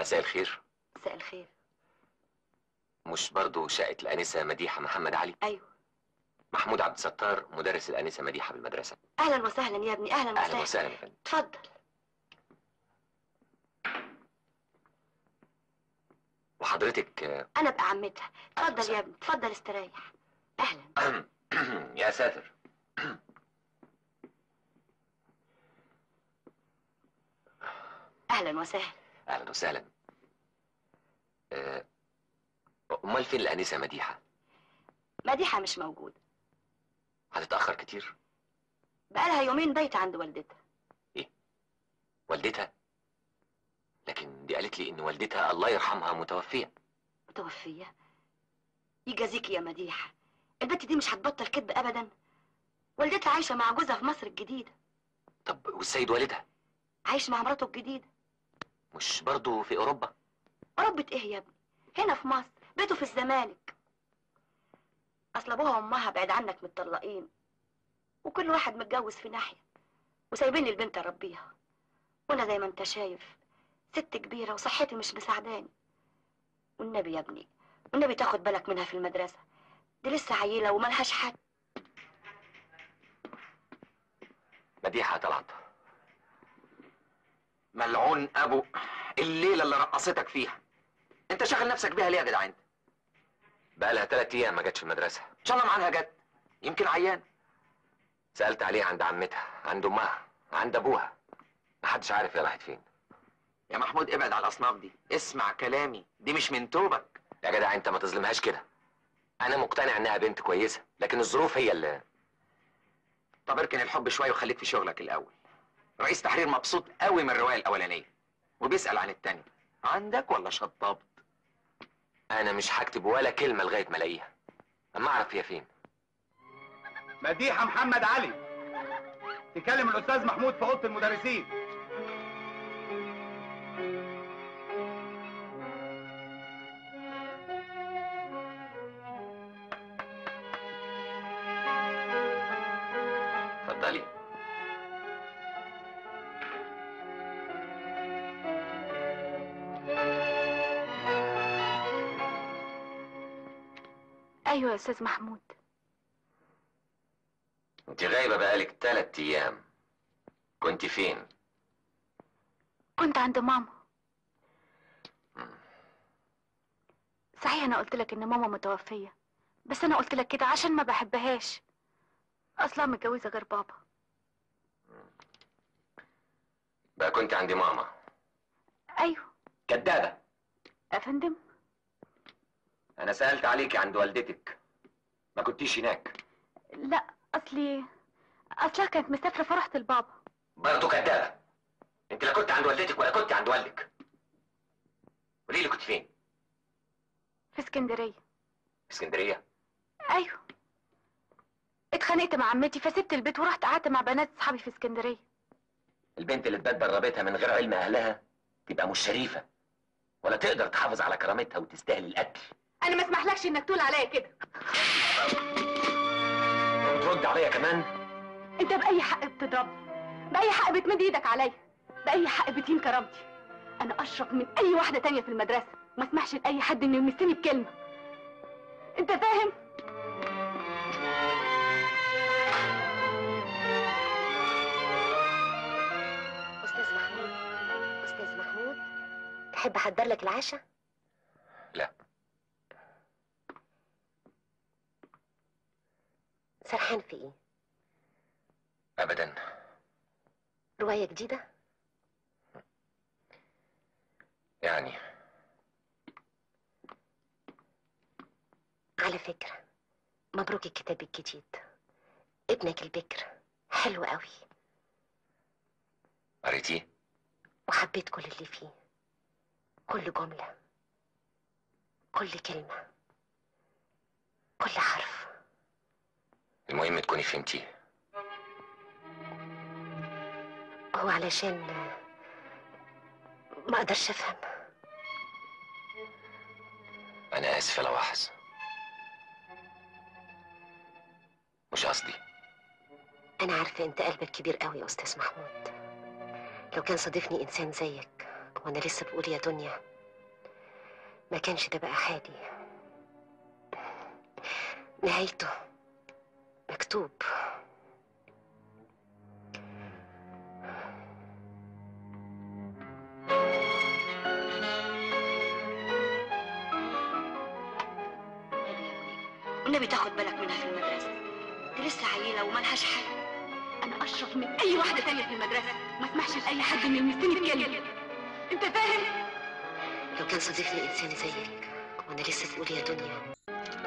مساء الخير. مساء الخير. مش برضو شقة الآنسة مديحة محمد علي؟ ايوه. محمود عبد الستار مدرس الآنسة مديحة بالمدرسة. اهلا وسهلا يا ابني، اهلا وسهلا. أهلا وسهلا يا فندم. اتفضل. وحضرتك انا ابقى عمتها. اتفضل يا ابني، اتفضل استريح. اهلا. يا ساتر. اهلا وسهلا. أهلا وسهلا. أمال فين الآنسة مديحة؟ مديحة مش موجودة. هتتأخر كتير؟ بقالها يومين بايتة عند والدتها. والدتها؟ لكن دي قالت لي إن والدتها الله يرحمها متوفية. متوفية؟ يجازيكي يا مديحة، البت دي مش هتبطل كدب أبدا. والدتها عايشة مع جوزها في مصر الجديدة. طب والسيد والدها؟ عايش مع مراته الجديدة. مش برضو في أوروبا؟ أوروبا إيه يا ابني؟ هنا في مصر، بيته في الزمالك. أصل أبوها وأمها بعد عنك متطلقين، وكل واحد متجوز في ناحية، وسايبين البنت أربيها. وأنا زي ما أنت شايف ست كبيرة وصحتي مش مساعداني. والنبي يا ابني، والنبي تاخد بالك منها في المدرسة، دي لسه عيلة وملهاش حد. مديحة طلعت. ملعون أبو الليلة اللي رقصتك فيها. أنت شاغل نفسك بيها ليه يا جدع أنت؟ بقالها 3 أيام ما جاتش المدرسة. إن شاء الله معاها جت، يمكن عيان. سألت عليها عند عمتها، عند أمها، عند أبوها، محدش عارف هي راحت فين. يا محمود ابعد على الأصناف دي، اسمع كلامي، دي مش من توبك. يا جدع أنت ما تظلمهاش كده. أنا مقتنع إنها بنت كويسة، لكن الظروف هي اللي... طب اركن الحب شوية وخليك في شغلك الأول. رئيس تحرير مبسوط قوي من الرواية الأولانية، وبيسأل عن التانية. عندك ولا شطبت؟ أنا مش هكتب ولا كلمة لغاية ما ألاقيها، أما أعرف هي فين. مديحة محمد علي تكلم الأستاذ محمود في أوضة المدرسين. اتفضلي. ايوه يا استاذ محمود. انت غايبة بقالك 3 أيام. كنت فين؟ كنت عند ماما. صحيح انا قلت لك ان ماما متوفية، بس انا قلت لك كده عشان ما بحبهاش. اصلا متجوزة غير بابا. بقى كنت عند ماما؟ ايوه. كدابة. يا فندم؟ أنا سألت عليكي عند والدتك، ما كنتيش هناك. لا، اصلها كانت مسافرة فرحت لبابا. برضه كدابة. انت لا كنت عند والدتك ولا كنت عند والدك. قولي لي كنت فين؟ في اسكندرية. في اسكندرية؟ ايوه. اتخانقت مع عمتي فسبت البيت ورحت قعدت مع بنات اصحابي في اسكندرية. البنت اللي تبات بربتها من غير علم أهلها تبقى مش شريفة، ولا تقدر تحافظ على كرامتها وتستاهل القتل. انا ما اسمحلكش انك تقول عليا كده. وترد عليا كمان؟ انت بأي حق بتضربني؟ بأي حق بتمد ايدك عليا؟ بأي حق بتهين كرامتي؟ انا اشرف من اي واحدة تانية في المدرسة، ما اسمحش لأي حد انه يمسني بكلمة. انت فاهم؟ أستاذ محمود، تحب أحضر لك العشاء؟ لا. سرحان في إيه؟ أبدا. رواية جديدة؟ يعني على فكرة، مبروك الكتاب الجديد. ابنك البكر حلو قوي. قريتيه؟ وحبيت كل اللي فيه، كل جملة، كل كلمة، كل حرف. المهم تكوني فهمتيه. هو علشان ما اقدرش افهم. أنا آسف يا لواحظ، مش قصدي. انا عارفة انت قلبك كبير قوي يا استاذ محمود. لو كان صادفني انسان زيك وانا لسه بقول يا دنيا ما كانش ده بقى حالي. نهايته مكتوب. والنبي تاخد بالك منها في المدرسة، دي لسه عيلة وملهاش حاجة. أنا أشرف من أي واحدة تانية في المدرسة، ما اسمحش لأي حد إنه يمسني بكلمة. أنت فاهم؟ لو كان صديقني إنسان زيك وأنا لسه في أولى يا دنيا.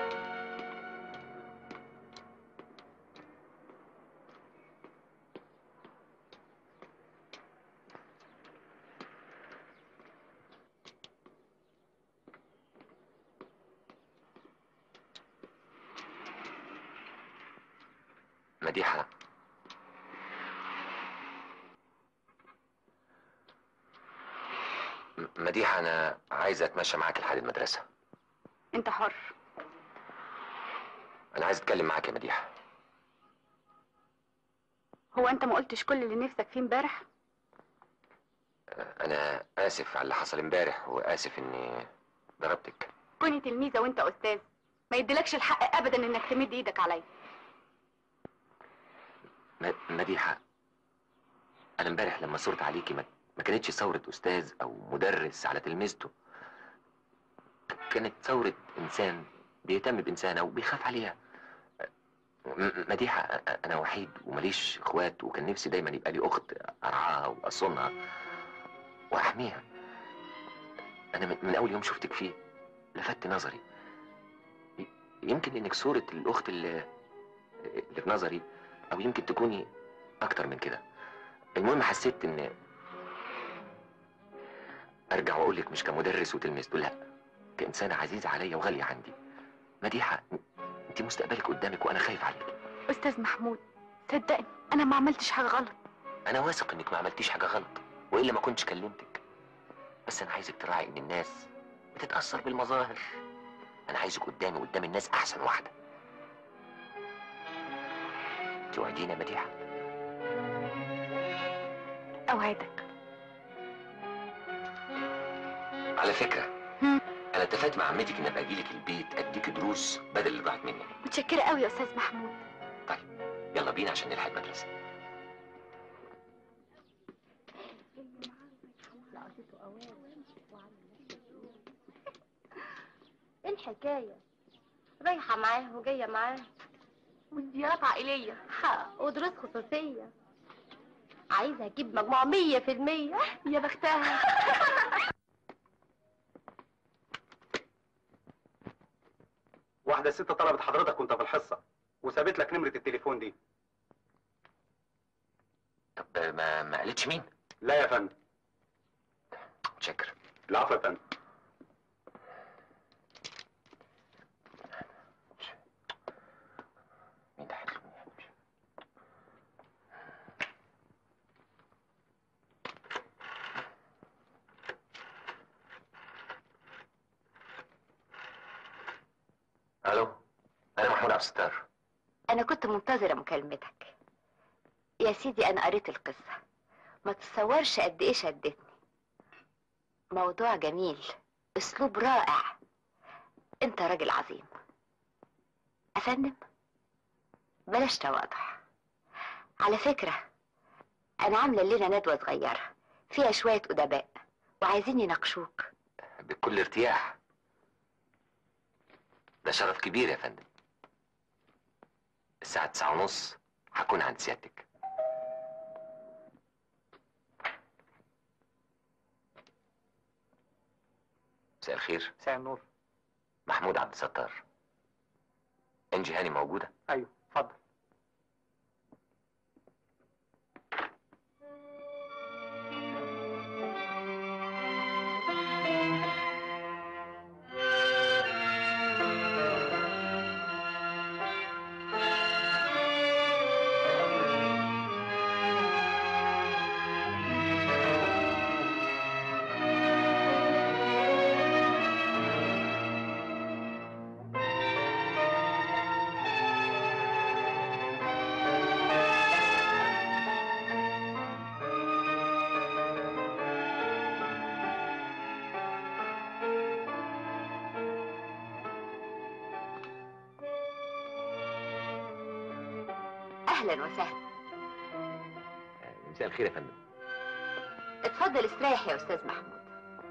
مديحة، مديحة، أنا عايز أتمشى معاك لحد المدرسة. انت حر. أنا عايز أتكلم معاك يا مديحة. هو انت ما قلتش كل اللي نفسك فيه امبارح؟ أنا آسف على اللي حصل امبارح، وآسف إني ضربتك. كوني تلميذة وانت أستاذ ما يديلكش الحق أبدا إنك تمد إيدك عليا. مديحة، أنا امبارح لما صرت عليكي ما كانتش ثورة أستاذ أو مدرس على تلميذته. كانت ثورة إنسان بيهتم بإنسانة وبيخاف عليها. مديحة، أنا وحيد ومليش إخوات، وكان نفسي دايما يبقى لي أخت أرعاها وأصونها وأحميها. أنا من أول يوم شفتك فيه لفت نظري. يمكن إنك صورة الأخت اللي في نظري، أو يمكن تكوني أكتر من كده. المهم حسيت إن أرجع وأقول لك مش كمدرس وتلميذته، لا، كإنسانة عزيزة عليا وغالية عندي. مديحة، أنت مستقبلك قدامك وأنا خايف عليك. أستاذ محمود، صدقني أنا ما عملتش حاجة غلط. أنا واثق إنك ما عملتيش حاجة غلط، وإلا ما كنتش كلمتك. بس أنا عايزك تراعي إن الناس بتتأثر بالمظاهر. أنا عايزك قدامي قدام الناس أحسن واحدة. توعدينا يا مديحة؟ أوعدك. على فكرة، أنا اتفقت مع عمتك إن أبقى أجيلك البيت أديك دروس بدل اللي ضاعت مني. متشكرة قوي يا أستاذ محمود. طيب، يلا بينا عشان نلحق المدرسة. ايه الحكاية؟ رايحة معاه وجاية معاه، وزيارات عائلية ودروس خصوصية. عايزة اجيب مجموع 100%. يا بختها. واحدة ست طلبت حضرتك وانت في الحصة، وسابت لك نمرة التليفون دي. طب ما قالتش مين؟ لا يا فندم. متشكر. العفو يا فندم. مين ده حلو؟ الو، انا محمود عبد الستار. أنا كنت منتظرة مكالمتك يا سيدي. أنا قريت القصة، ما تتصورش قد إيه شدتني. موضوع جميل، أسلوب رائع. أنت راجل عظيم. أفندم، بلاش تواضع. على فكرة، أنا عاملة لنا ندوة صغيرة فيها شوية أدباء وعايزين يناقشوك. بكل ارتياح. ده شرف كبير يا فندم. الساعة 9:30 هكون عند سيادتك. مساء الخير. مساء النور. محمود عبد الستار. انجي هاني موجودة؟ ايوه، اتفضل. اهلا وسهلا. مساء الخير يا فندم. اتفضل استريح يا استاذ محمود.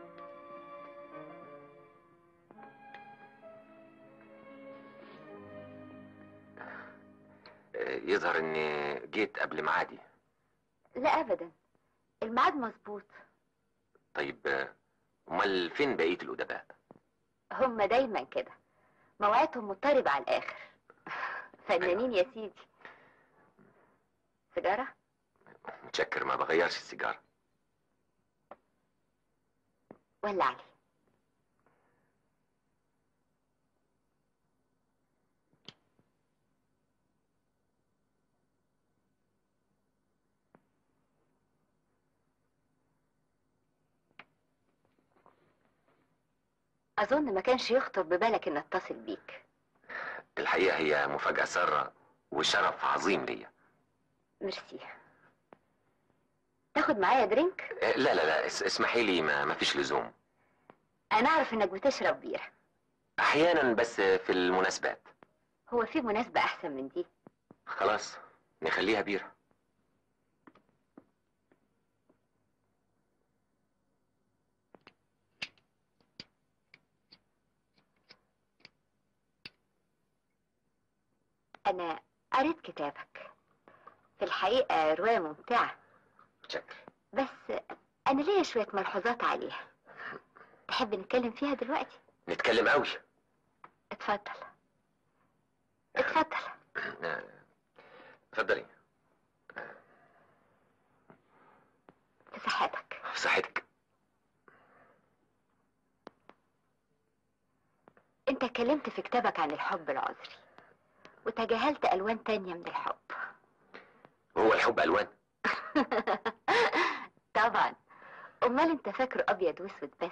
يظهر اني جيت قبل ميعادي. لا ابدا، الميعاد مظبوط. طيب امال فين بقيه الادباء؟ هم دايما كده، مواعيدهم مضطربة على الاخر. فنانين يا سيدي. سيجارة؟ متشكر، ما بغيرش السيجاره. ولع لي. أظن ما كانش يخطر ببالك إن أتصل بيك. الحقيقه هي مفاجاه ساره وشرف عظيم ليا. ميرسي. تاخد معايا درينك؟ لا لا لا، اسمحي لي، ما فيش لزوم. أنا أعرف إنك بتشرب بيرة. احيانا بس في المناسبات. هو في مناسبة أحسن من دي؟ خلاص نخليها بيرة. أنا قريت كتابك، في الحقيقة رواية ممتعة. شكرا. بس أنا ليا شوية ملحوظات عليها. تحب نتكلم فيها دلوقتي؟ نتكلم قوي. اتفضل اتفضل. اتفضلي. في صحتك. في صحتك. انت اتكلمت في كتابك عن الحب العذري وتجاهلت ألوان تانية من الحب. هو الحب ألوان؟ طبعا. أمال انت فاكره أبيض وأسود بس؟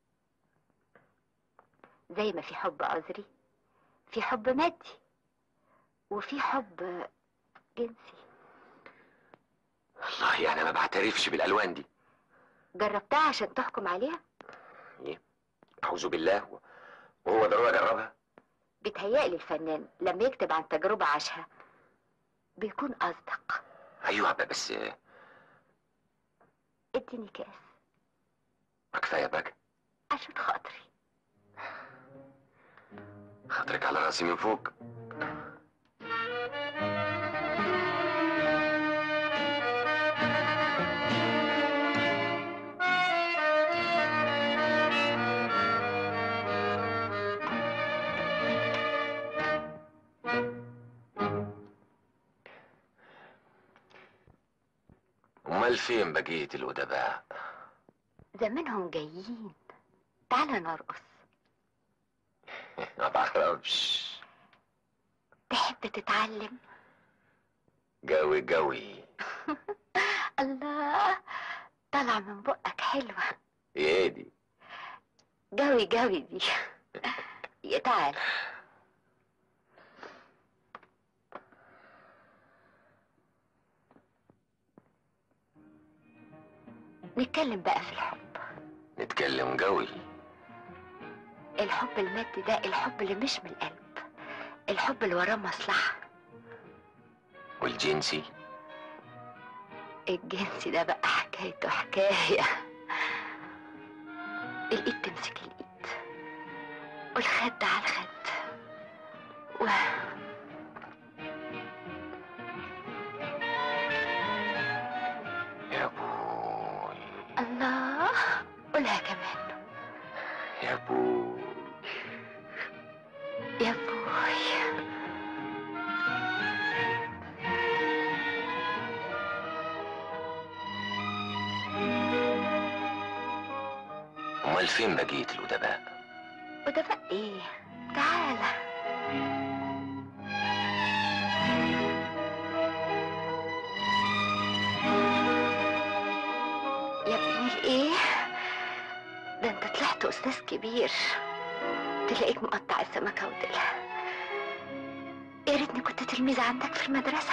زي ما في حب عذري، في حب مادي، وفي حب جنسي. والله يعني ما بعترفش بالألوان دي. جربتها عشان تحكم عليها؟ ايه؟ أعوذ بالله، وهو ضروري أجربها؟ بيتهيألي الفنان لما يكتب عن تجربة عاشها بيكون أصدق. أيوة بس اديني كاس. ما كفاية بقى. عشان خاطري. خاطرك على راسي من فوق. امال فين بقية الأدباء؟ زمانهم جايين. تعال نرقص. ما بعرفش. تحب تتعلم؟ جوي جوي. الله، طالعة من بقك حلوة. ايه دي؟ جوي جوي دي. يا تعال. نتكلم بقى في الحب. نتكلم جوي. الحب المادي ده الحب اللي مش من القلب، الحب اللي وراه مصلحة. والجنسي؟ الجنسي ده بقى حكايته حكاية. الإيد تمسك الإيد والخد على الخد يا بوي. الله، قولها كمان. يا بوي يا بوي. امال فين بقية الأدباء؟ أدباء ايه؟ تعالى. يا ابني الايه؟ ده انت طلعت أستاذ كبير، تلاقيك مقطع السمكة وديلها. يا ريتني كنت تلميذة عندك في المدرسة.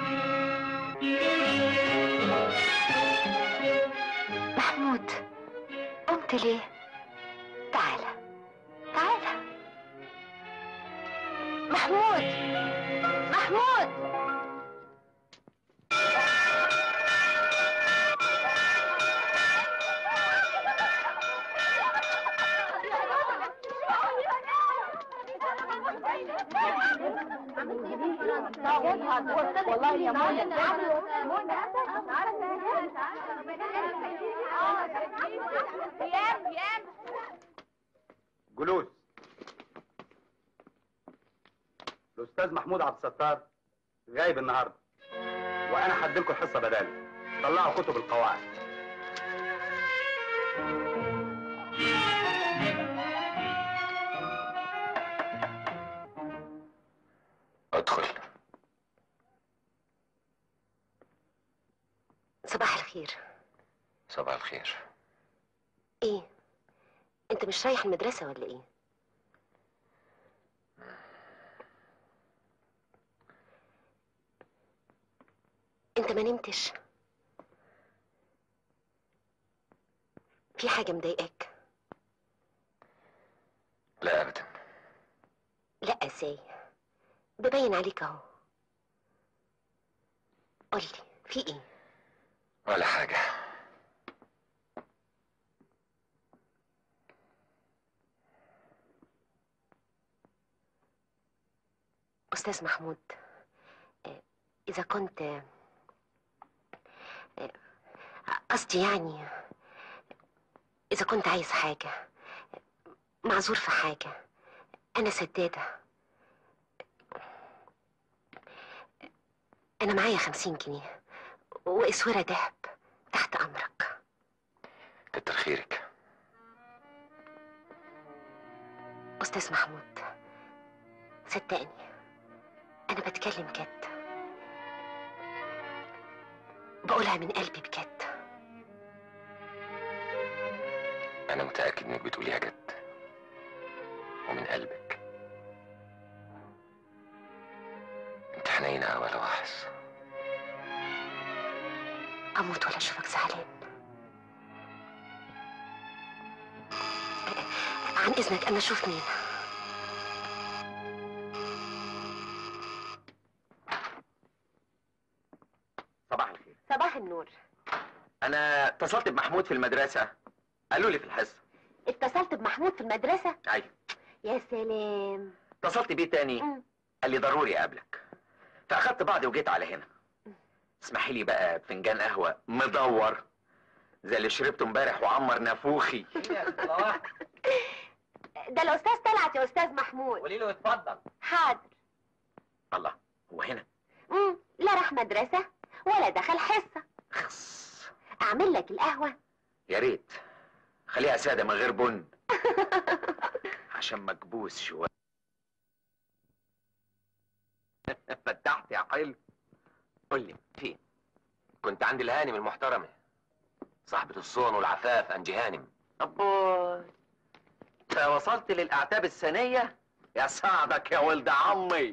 محمود، قمت ليه؟ تعالى تعالى. محمود محمود والله يا جلوس. الاستاذ محمود عبد الستار غايب النهارده، وانا هديلكم الحصه بداله. طلعوا كتب القواعد. ادخل. صباح الخير. صباح الخير. ايه، انت مش رايح المدرسة ولا ايه؟ انت ما نمتش؟ في حاجة مضايقاك؟ لا ابدا. لا ازاي؟ ببين عليك اهو. قولي في ايه؟ ولا حاجة. أستاذ محمود، إذا كنت قصدي يعني إذا كنت عايز حاجة، معذور في حاجة، أنا سدادة. أنا معايا 50 جنيه وإسورة دهب، تحت أمرك. كتر خيرك. أستاذ محمود، صدقني أنا بتكلم جد، بقولها من قلبي بجد. أنا متأكد إنك بتقوليها جد ومن قلبك. أنت حنينة أوي يا لواحظ. أموت ولا أشوفك زعلان. عن إذنك أنا أشوف مين. صباح الخير. صباح النور. انا اتصلت بمحمود في المدرسه، قالوا لي في الحصه. اتصلت بمحمود في المدرسة؟ ايوه. يا سلام. اتصلت بيه تاني، قال لي ضروري اقابلك، فاخدت بعضي وجيت على هنا. اسمحي لي بقى بفنجان قهوه مدور زي اللي شربته امبارح وعمر نافوخي. ده الأستاذ طلعت يا أستاذ محمود. قولي له اتفضل. حاضر. الله، هو هنا؟ لا راح مدرسة ولا دخل حصة. أعمل لك القهوة؟ يا ريت خليها ساده من غير بن عشان مكبوس شويه. فتحت يا حلو. قول لي فين؟ كنت عند الهانم المحترمة صاحبة الصون والعفاف أنجي هانم. أبوي، انت وصلت للأعتاب الثانية؟ يا سعدك يا ولد عمي.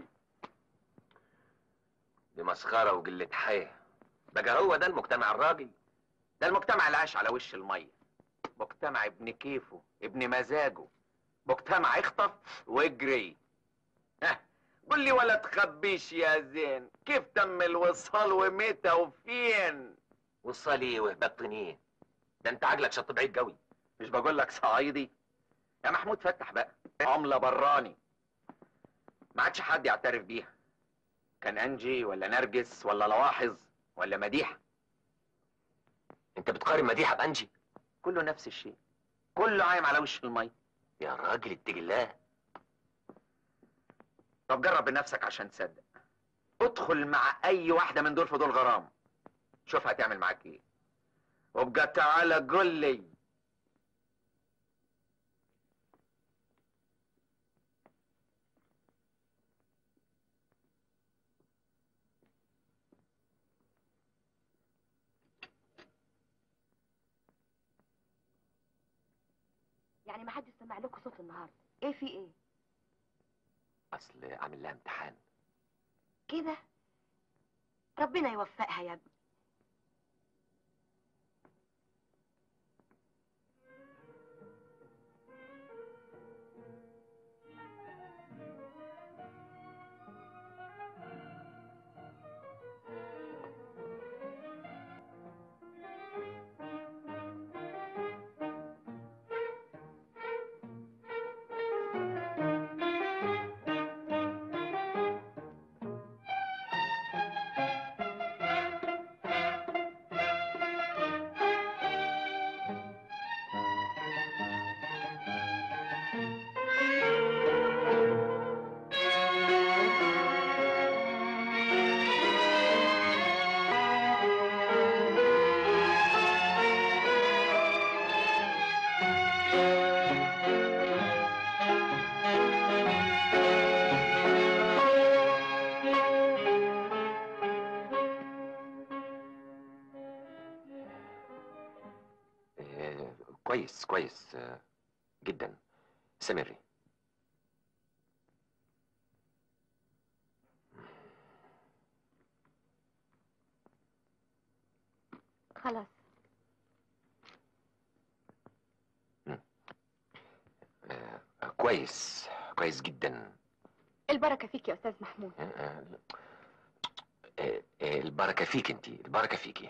دي مسخرة وقلة حياة. بقى هو ده المجتمع الراجل؟ ده المجتمع اللي عايش على وش المية، مجتمع ابن كيفه ابن مزاجه، مجتمع اخطف واجري. قول لي ولا تخبيش يا زين، كيف تم الوصال ومتى وفين؟ وصال ايه وهبطنيه؟ ده انت عجلك شط بعيد قوي. مش بقول لك صعيدي؟ يا محمود فتح بقى، عملة براني ما عادش حد يعترف بيها. كان انجي ولا نرجس ولا لواحظ ولا مديحة. انت بتقارن مديحة بانجي؟ كله نفس الشيء، كله عايم على وش المية. يا راجل اتقي الله. طب جرب بنفسك عشان تصدق. ادخل مع اي واحدة من دول في دول غرام، شوف هتعمل معاك ايه، وابقى تعالى قول لي. يعني ما حدش سمع لكم صوت النهارده؟ ايه في ايه؟ اصل عامل لها امتحان كده. ربنا يوفقها يا ابني. كويس كويس جدا. استمري. خلاص. كويس كويس جدا. البركة فيك يا أستاذ محمود. البركة فيك انت، البركة فيكي.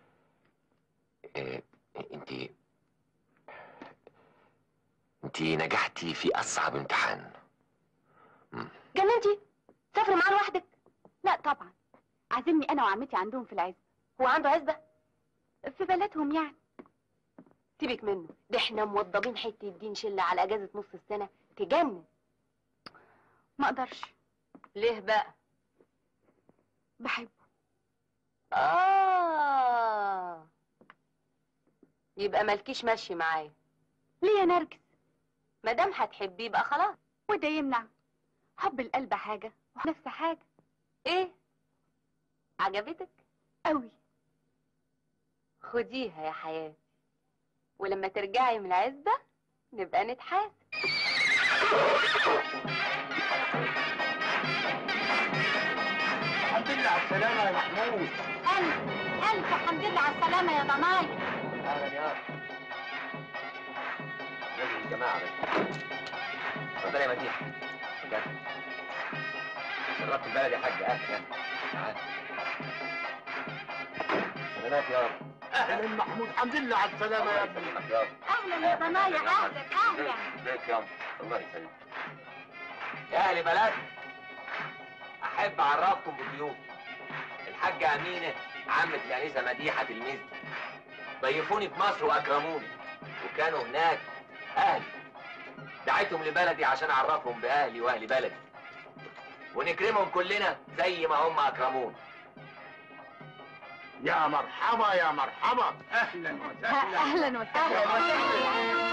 انت نجحتي في أصعب امتحان. جننتي؟ سافري معاه لوحدك؟ لا طبعا، عازمني أنا وعمتي عندهم في العزبة. هو عنده عزبة؟ في بلدهم يعني. سيبك منه، ده احنا موضبين حته دين شله على اجازه نص السنه تجنن. ما اقدرش. ليه بقى؟ بحبه. يبقى مالكيش ماشي معاه. ليه يا نرجس؟ ما دام هتحبيه يبقى خلاص. وده يمنع؟ حب القلب حاجه ونفس حاجه. ايه؟ عجبتك؟ قوي. خديها يا حياتي، ولما ترجعي من العزبة نبقى نتحاسب. الحمد لله على السلامة يا محمود. ألف حمد لله على السلامة يا ضناي. أهلا يا نادي الجماعة بس. اتفضلي يا مديحة. اتفضلي. شرفت البلد يا حاج. أهلا. تعال. سلامات يا رب. أهلا محمود، الحمد لله على السلامة يا ابني. أهلا يا ضناي، أهلا أهلا. ازيك يا الله يسلمك. يا أهل بلد، أحب أعرفكم بضيوفي. الحاجة أمينة عمة الأنسة مديحة تلميذتي. ضيفوني في مصر وأكرموني، وكانوا هناك أهلي. دعيتهم لبلدي عشان أعرفهم بأهلي وأهل بلدي، ونكرمهم كلنا زي ما هم أكرموني. يا مرحبا يا مرحبا. أهلا وسهلا. أهلا وسهلا.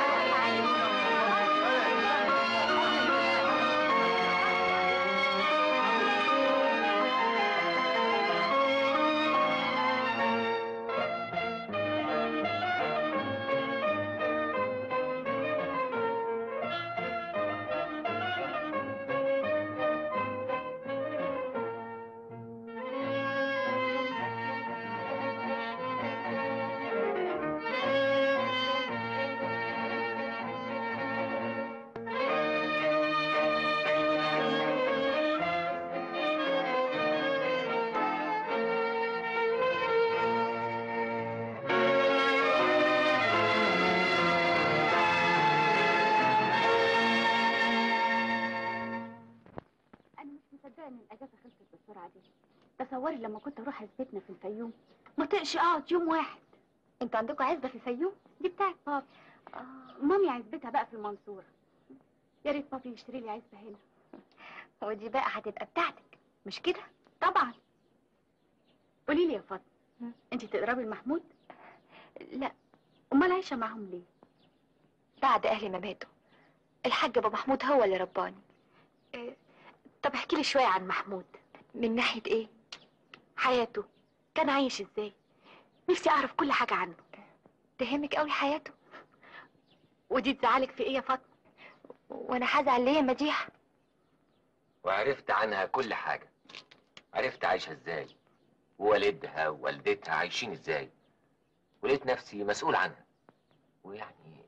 ان الاجازه خلصت بالسرعه دي. تصوري لما كنت اروح عزبتنا في الفيوم ما طقش اقعد يوم واحد. انتوا عندكم عزبه في الفيوم؟ دي بتاعت بابي. مامي عزبتها بقى في المنصوره. يا ريت بابي يشتري لي عزبه هنا. ودي بقى هتبقى بتاعتك مش كده؟ طبعا. قولي لي يا فاطمه، انت تقربي لمحمود؟ لا. امال عايشه معاهم ليه؟ بعد اهلي ما ماتوا الحاج ابو محمود هو اللي رباني. طب احكي لي شويه عن محمود. من ناحيه ايه؟ حياته، كان عايش ازاي؟ نفسي اعرف كل حاجه عنه. تهمك قوي حياته؟ ودي تزعلك في ايه يا فاطمه؟ وانا هزعل ليه يا مديحه؟ وعرفت عنها كل حاجه. عرفت عايشه ازاي، ووالدها ووالدتها عايشين ازاي، ولقيت نفسي مسؤول عنها. ويعني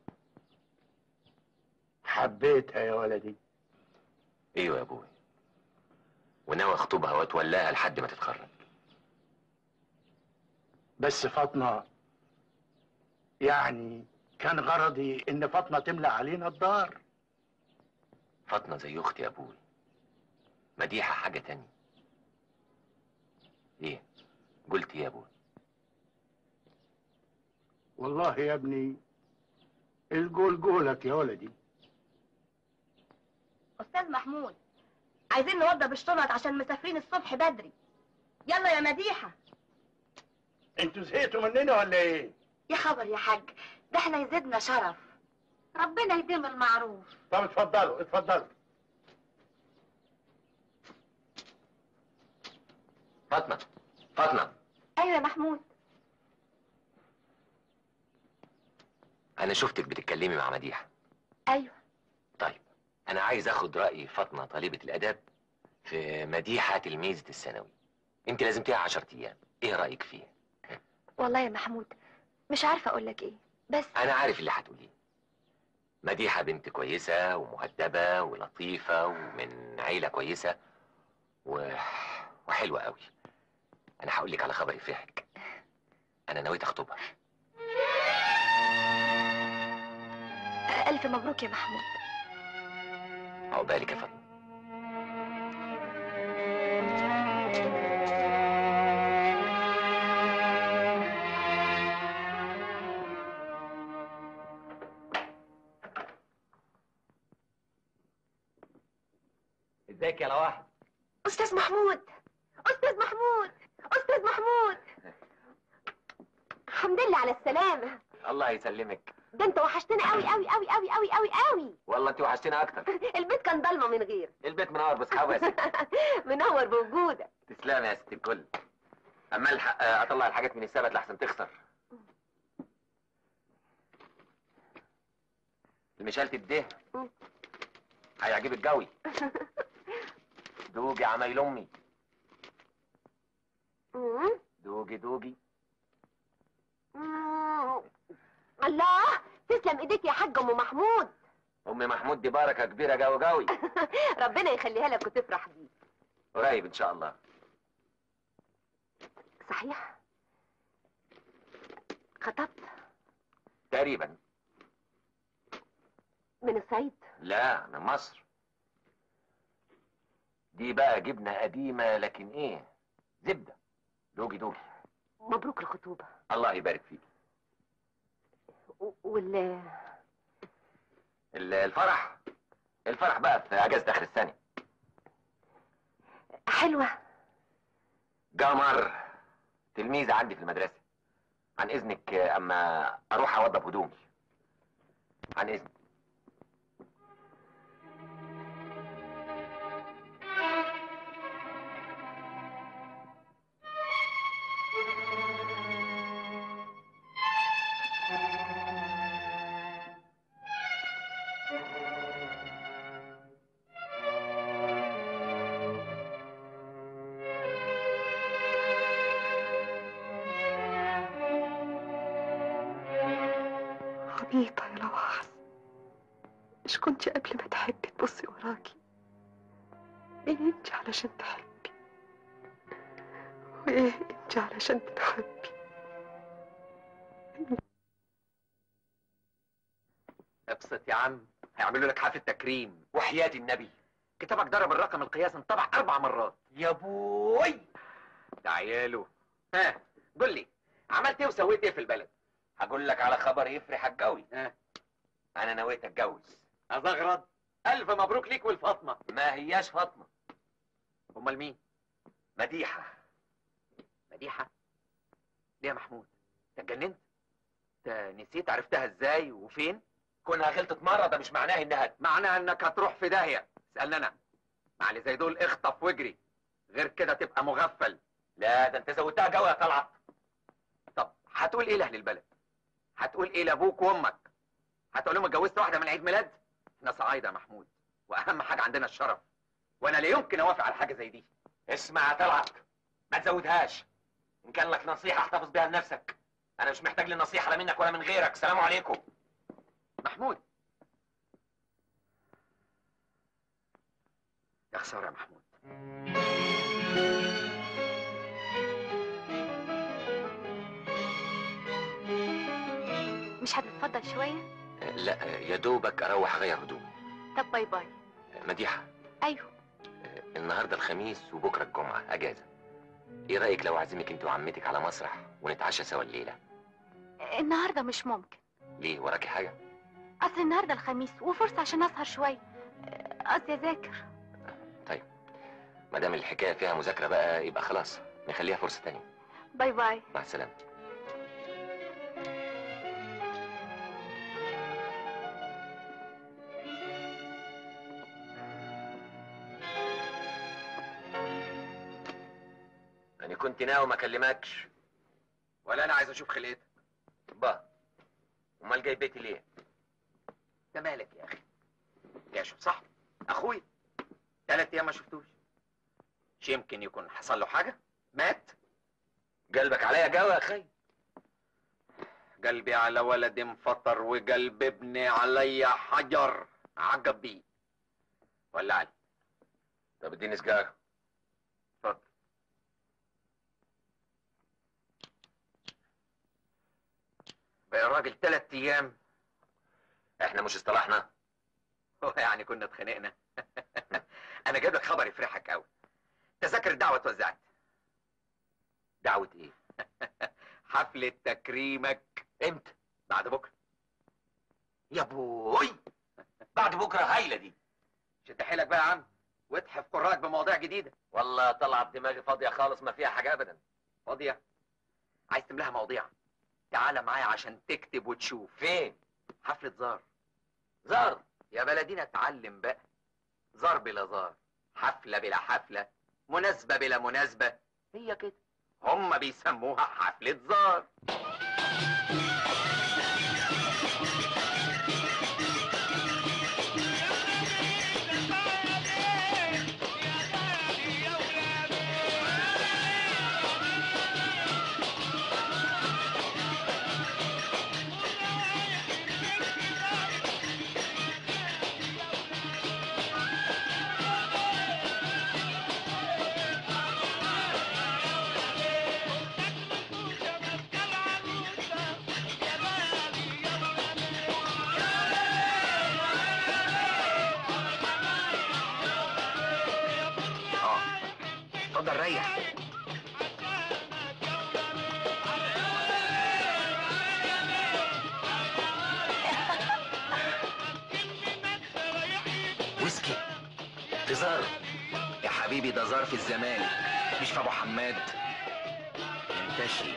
حبيتها يا ولدي. ايوه يا ابوي، وناوي اخطبها واتولاها لحد ما تتخرج. بس فاطمة، يعني كان غرضي ان فاطمة تملى علينا الدار. فاطمة زي اختي يا ابوي، مديحة حاجة تانية. ايه قلت يا ابوي؟ والله يا ابني القول قولك يا ولدي. استاذ محمود، عايزين نوضب الشنط عشان مسافرين الصبح بدري. يلا يا مديحه. انتوا زهقتوا مننا ولا ايه؟ يا خبر يا حاج، ده احنا يزيدنا شرف. ربنا يديم المعروف. طب اتفضلوا اتفضلوا. فاطمة، فاطمة. ايوه يا محمود. انا شفتك بتتكلمي مع مديحه. ايوه. طيب انا عايز اخد راي فاطمه طالبه الاداب في مديحه تلميذه الثانوي. انت لازمتيها 10 ايام، ايه رايك فيها؟ والله يا محمود مش عارفه اقول لك ايه، بس انا عارف اللي هتقوليه. مديحه بنت كويسه ومؤدبه ولطيفه ومن عيله كويسه وحلوه قوي. انا هقول لك على خبر يفرحك. انا نويت اخطبها. الف مبروك يا محمود. عقبالك يا فاطمه. ازيك يا لواحد؟ استاذ محمود، استاذ محمود، استاذ محمود، الحمد لله على السلامه. الله يسلمك. ده انت وحشتنا قوي قوي قوي قوي قوي قوي قوي. والله انت وحشتنا اكتر. البيت كان ضلمه من غير. البيت منور باصحابه يا ست. منور بوجودك. تسلمي يا ست الكل. اما الحق اطلع الحاجات من السبت لحسن تخسر. المشالة ده هيعجبك قوي. دوجي عمايل امي. دوجي دوجي. الله، تسلم ايديك يا حاج ام محمود. ام محمود دي بركه كبيره قوي قوي. ربنا يخليها لك وتفرح بيه. قريب ان شاء الله. صحيح خطبت؟ تقريبا. من الصعيد؟ لا من مصر. دي بقى جبنه قديمه لكن ايه، زبده. دوجي دوجي. مبروك الخطوبه. الله يبارك فيك. الفرح بقى في اجازه اخر السنه. حلوه. قمر تلميذه عندي في المدرسه. عن اذنك اما اروح اوضب هدومي. عن اذنك. عبيطة يا لواحظ، مش كنتي قبل ما تحبي تبصي وراكي؟ ايه انت علشان تحبي وايه انت علشان تتحبي؟ ابسط يا عم، هيعملوا لك حفله تكريم وحياه النبي. كتابك ضرب الرقم القياسي، انطبع 4 مرات. يا بوي ده عياله. ها قول لي عملت ايه وسويت ايه في البلد؟ هقول لك على خبر يفرحك قوي. انا نويت اتجوز. ازغرد. الف مبروك ليك والفاطمه. ما هياش فاطمه. امال مين؟ مديحه. مديحه؟ ليه يا محمود؟ انت اتجننت؟ انت نسيت عرفتها ازاي وفين؟ كونها غلطت مره ده مش معناه انها معناها انك هتروح في داهيه. اسالني انا. مع اللي زي دول اخطف واجري، غير كده تبقى مغفل. لا ده انت زودتها قوي يا طلعت. طب هتقول ايه لاهل البلد؟ هتقول ايه لابوك وامك؟ هتقول لهم اتجوزت واحده من عيد ميلاد؟ احنا صعايده يا محمود، واهم حاجه عندنا الشرف، وانا لا يمكن اوافق على حاجه زي دي. اسمع يا طلعت، ما تزودهاش. ان كان لك نصيحه احتفظ بيها لنفسك. انا مش محتاج للنصيحه لا منك ولا من غيرك. سلام عليكم. محمود يا خساره يا محمود. مش هتتفضل شويه؟ لا يا دوبك اروح اغير هدومي. طب باي باي. مديحه. ايوه. النهارده الخميس وبكره الجمعه اجازه. ايه رايك لو اعزمك انت وعمتك على مسرح ونتعشى سوا الليله؟ النهارده مش ممكن. ليه، وراكي حاجه؟ اصل النهارده الخميس وفرصه عشان اسهر شويه، قصدي اذاكر. طيب ما دام الحكايه فيها مذاكره بقى يبقى خلاص نخليها فرصه تانية. باي باي. مع السلامه. أنا كنت ناوي ما أكلمكش. ولا انا عايز اشوف خلقتك. با امال جاي بيتي ليه؟ ده مالك يا اخي؟ يا صح اخويا 3 ايام ما شفتوش. مش يمكن يكون حصل له حاجه؟ مات؟ قلبك عليا جوي يا اخي. قلبي على ولد انفطر وقلب ابني عليا حجر. عجب بيه. ولع لي. طب اديني سجاره. اتفضل. بقى يا راجل 3 ايام. احنا مش اصطلحنا؟ هو يعني كنا اتخانقنا؟ انا جايب لك خبر يفرحك قوي. تذاكر الدعوه اتوزعت. دعوه ايه؟ حفله تكريمك. امتى؟ بعد بكره. يا بوي بعد بكره هايله دي. شد حيلك بقى يا عم واتحف قراءك بمواضيع جديده. والله طلعت دماغي فاضيه خالص، ما فيها حاجه ابدا. فاضيه؟ عايز تملاها مواضيع؟ تعالى معايا عشان تكتب وتشوف. فين؟ حفله زار. زار يا بلدينا اتعلم بقى. زار بلا زار، حفله بلا حفله، مناسبه بلا مناسبه، هي كده. هم بيسموها حفله زار. اتفضل ريح. ويسكي في زار يا حبيبي. ده زار في الزمالك مش في ابو حماد. انتشي.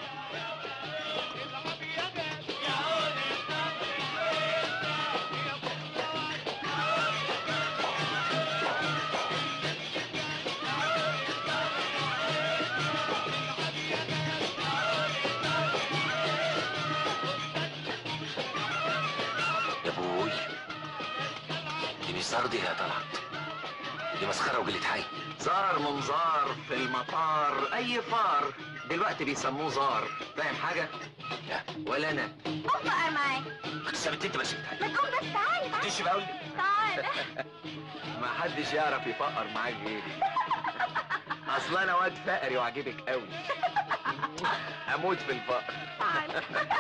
زار دي يا طلعت، دي مسخره وقله حي. زار منظار في المطار، اي فار دلوقتي بيسموه زار. فاهم حاجه؟ لا ولا انا. بقى معاك. ما تسابت انت بس بتاعي. ما تقوم بس. تعالى تعالى. تشي بقول تعالى. ما حدش يعرف يفقر معاك غيري. اصل انا واد فقري وعجبك قوي. اموت في الفقر. تعالى.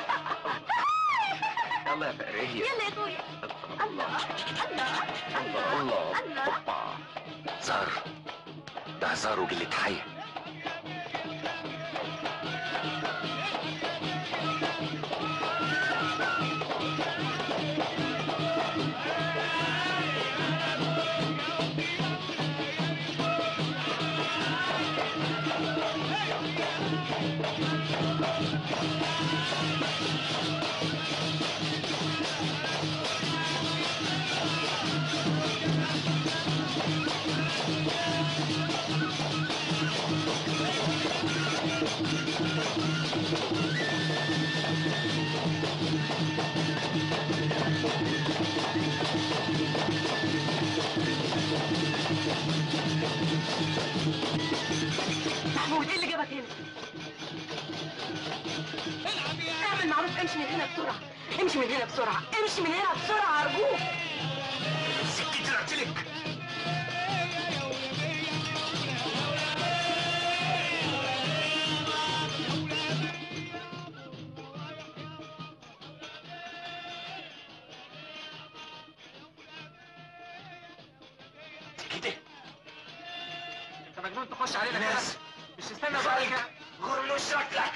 يلا يا فقريه. يلا يا اخويا. الله الله الله الله. زار ده زار وقله حي. محمود ايه اللي جابك هنا؟ اعمل معروف، امشي من هنا بسرعة، امشي من هنا بسرعة، امشي من هنا بسرعة أرجوك. سكتي طلعت لك. انت مجنون تخش علينا كده؟ ناس مش تستنى بقى كده. غرلو شكلك.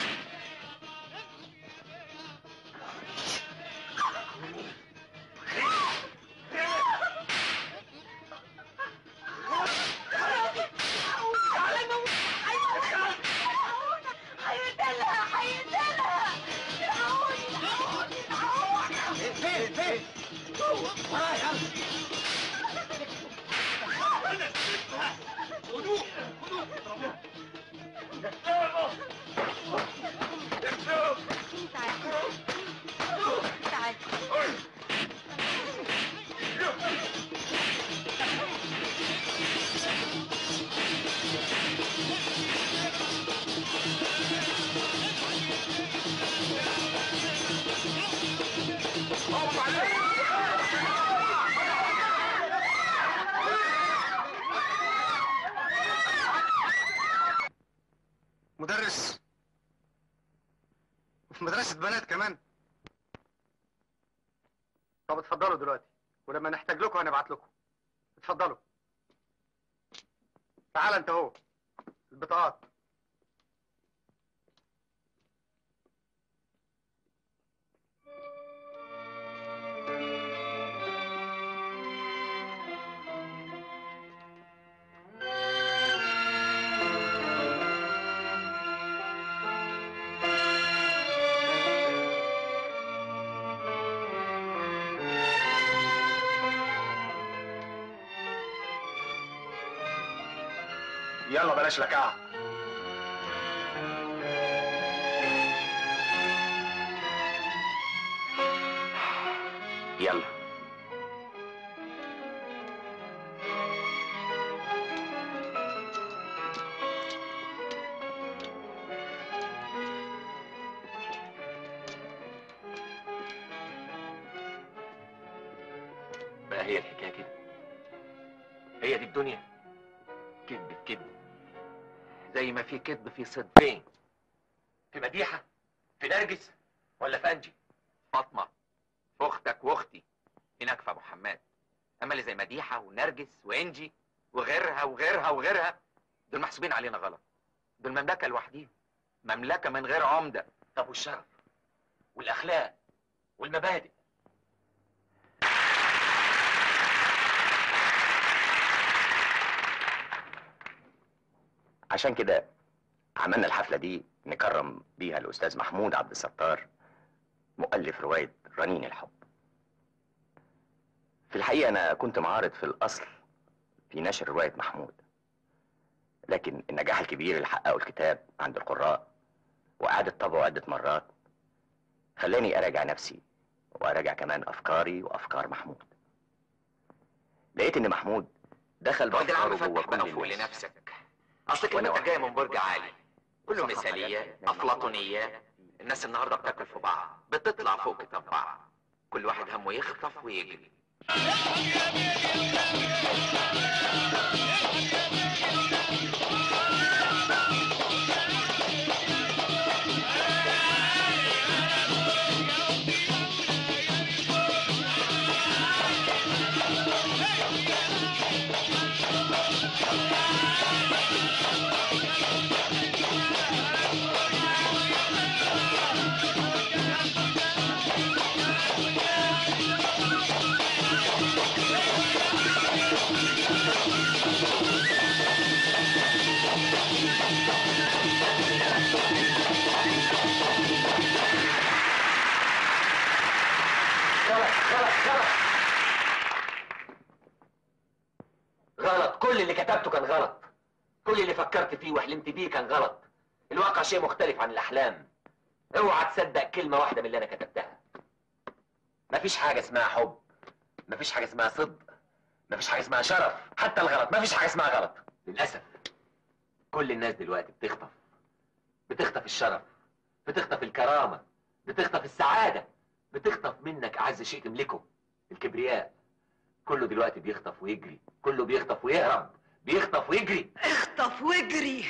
مدرس وفي مدرسة بنات كمان. طب اتفضلوا دلوقتي، ولما نحتاج لكم هنبعت لكم. اتفضلوا. تعال انت اهو، البطاقات. يلا بلاش لكعة. يلا. بقى هي الحكاية كده؟ هي دي الدنيا؟ كذب كذب، زي ما في كذب في صدقين. في مديحة، في نرجس، ولا في انجي؟ فاطمة، في اختك واختي، في نكفة ابو حماد. اما اللي زي مديحة ونرجس وانجي وغيرها وغيرها وغيرها، دول محسوبين علينا غلط. دول مملكة لوحديهم، مملكة من غير عمدة. طب والشرف والاخلاق والمبادئ؟ عشان كده عملنا الحفلة دي نكرم بيها الأستاذ محمود عبد الستار، مؤلف رواية رنين الحب. في الحقيقة أنا كنت معارض في الأصل في نشر رواية محمود، لكن النجاح الكبير اللي حققه الكتاب عند القراء وإعادة طبعه عدة مرات خلاني أراجع نفسي وأراجع كمان أفكاري وأفكار محمود. لقيت إن محمود دخل بأفكاره جوه كل فوق الناس. لنفسك. اصل كلمتك جايه من برج عالي، كله مثاليه افلاطونيه. الناس النهارده بتاكل في بعض، بتطلع فوق كتاب بعض، كل واحد همه يخطف ويجري. غلط. كل اللي كتبته كان غلط، كل اللي فكرت فيه وحلمت بيه كان غلط. الواقع شيء مختلف عن الأحلام. اوعى تصدق كلمة واحدة من اللي أنا كتبتها. مفيش حاجة اسمها حب، مفيش حاجة اسمها صدق، مفيش حاجة اسمها شرف، حتى الغلط مفيش حاجة اسمها غلط. للأسف كل الناس دلوقتي بتخطف الشرف، بتخطف الكرامة، بتخطف السعادة، بتخطف منك أعز شيء تملكه، الكبرياء. كله دلوقتي بيخطف ويجري، كله بيخطف ويهرب، بيخطف ويجري. اخطف واجري،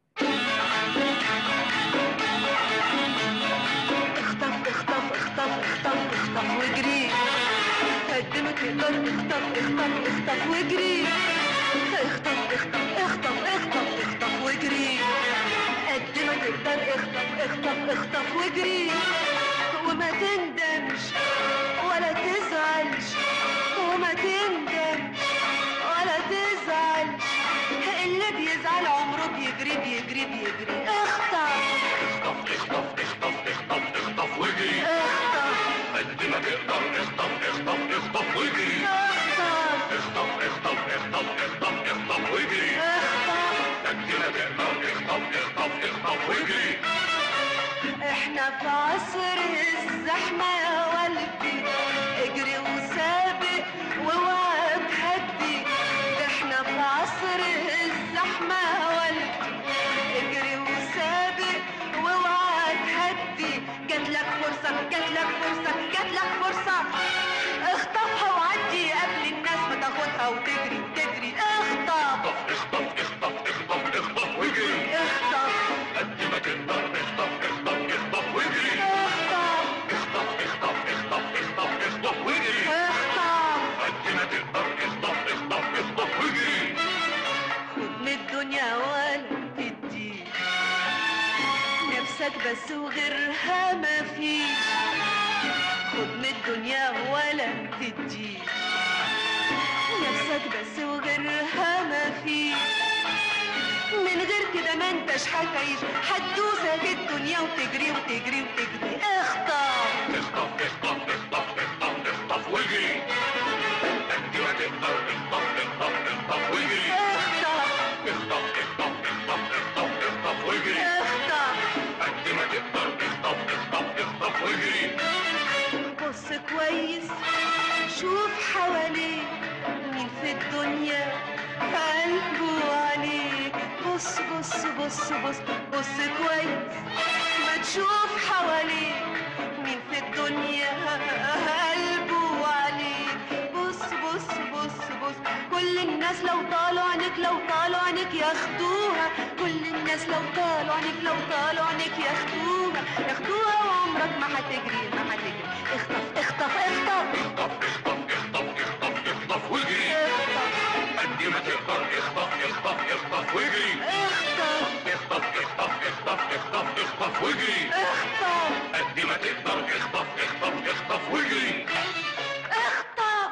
اخطف اخطف اخطف اخطف اخطف واجري، قد ما تقدر اخطف اخطف اخطف واجري، اخطف اخطف اخطف اخطف اخطف واجري، قد ما تقدر اخطف اخطف اخطف واجري، وما تندمش ولا تزعلش، وما تندمش ولا تزعلش، اللي بيزعل عمره بيجري بيجري بيجري. اخطف اخطف اخطف اخطف اخطف اخطف واجري، قد ما تقدر اخطف اخطف اخطف واجري، اخطف اخطف اخطف اخطف اخطف واجري، قد ما تقدر اخطف اخطف اخطف واجري. احنا في عصر الزحمة يا والدي، اجري وسابق واوعى تهدي، احنا في عصر الزحمة يا والدي، اجري وسابق واوعى تهدي، جاتلك فرصة جاتلك فرصة جاتلك فرصة، اخطفها وعدي قبل الناس ما تاخدها وتجري تجري. اخطف اخطف اخطف اخطف اخطف واجري، اخطف قد نفسك بس وغيرها مفيش، خد من الدنيا ولا تديش، نفسك بس وغيرها مفيش، من غير كده ما انتش هتعيش، هتدوسك الدنيا وتجري وتجري وتجري. اخطف اخطف اخطف اخطف اخطف اخطف واجري، قد ما تقدر اخطف اخطف اخطف واجري، اخطف اخطف اخطف اخطف اخطف واجري، قد ما تقدر اخطف اخطف اخطف واجري. بص كويس شوف حواليك مين في الدنيا قلبه عليك، بص بص بص بص بص كويس ما تشوف حواليك مين في الدنيا قلبه عليك، بص بص بص بص كل الناس لو طالوا عينيك لو طالوا عينيك ياخدوها، كل الناس لو طالوا عينيك لو طالوا عينيك ياخدوها ياخدوها، وعمرك ما هتجري ما هتجري. اخطف اخطف اخطف اخطف اخطف اخطف اخطف واجري، قد ما تقدر اخطف اخطف اخطف واجري، اخطف اخطف اخطف اخطف اخطف واجري، قد ما تقدر اخطف اخطف اخطف واجري. اخطف.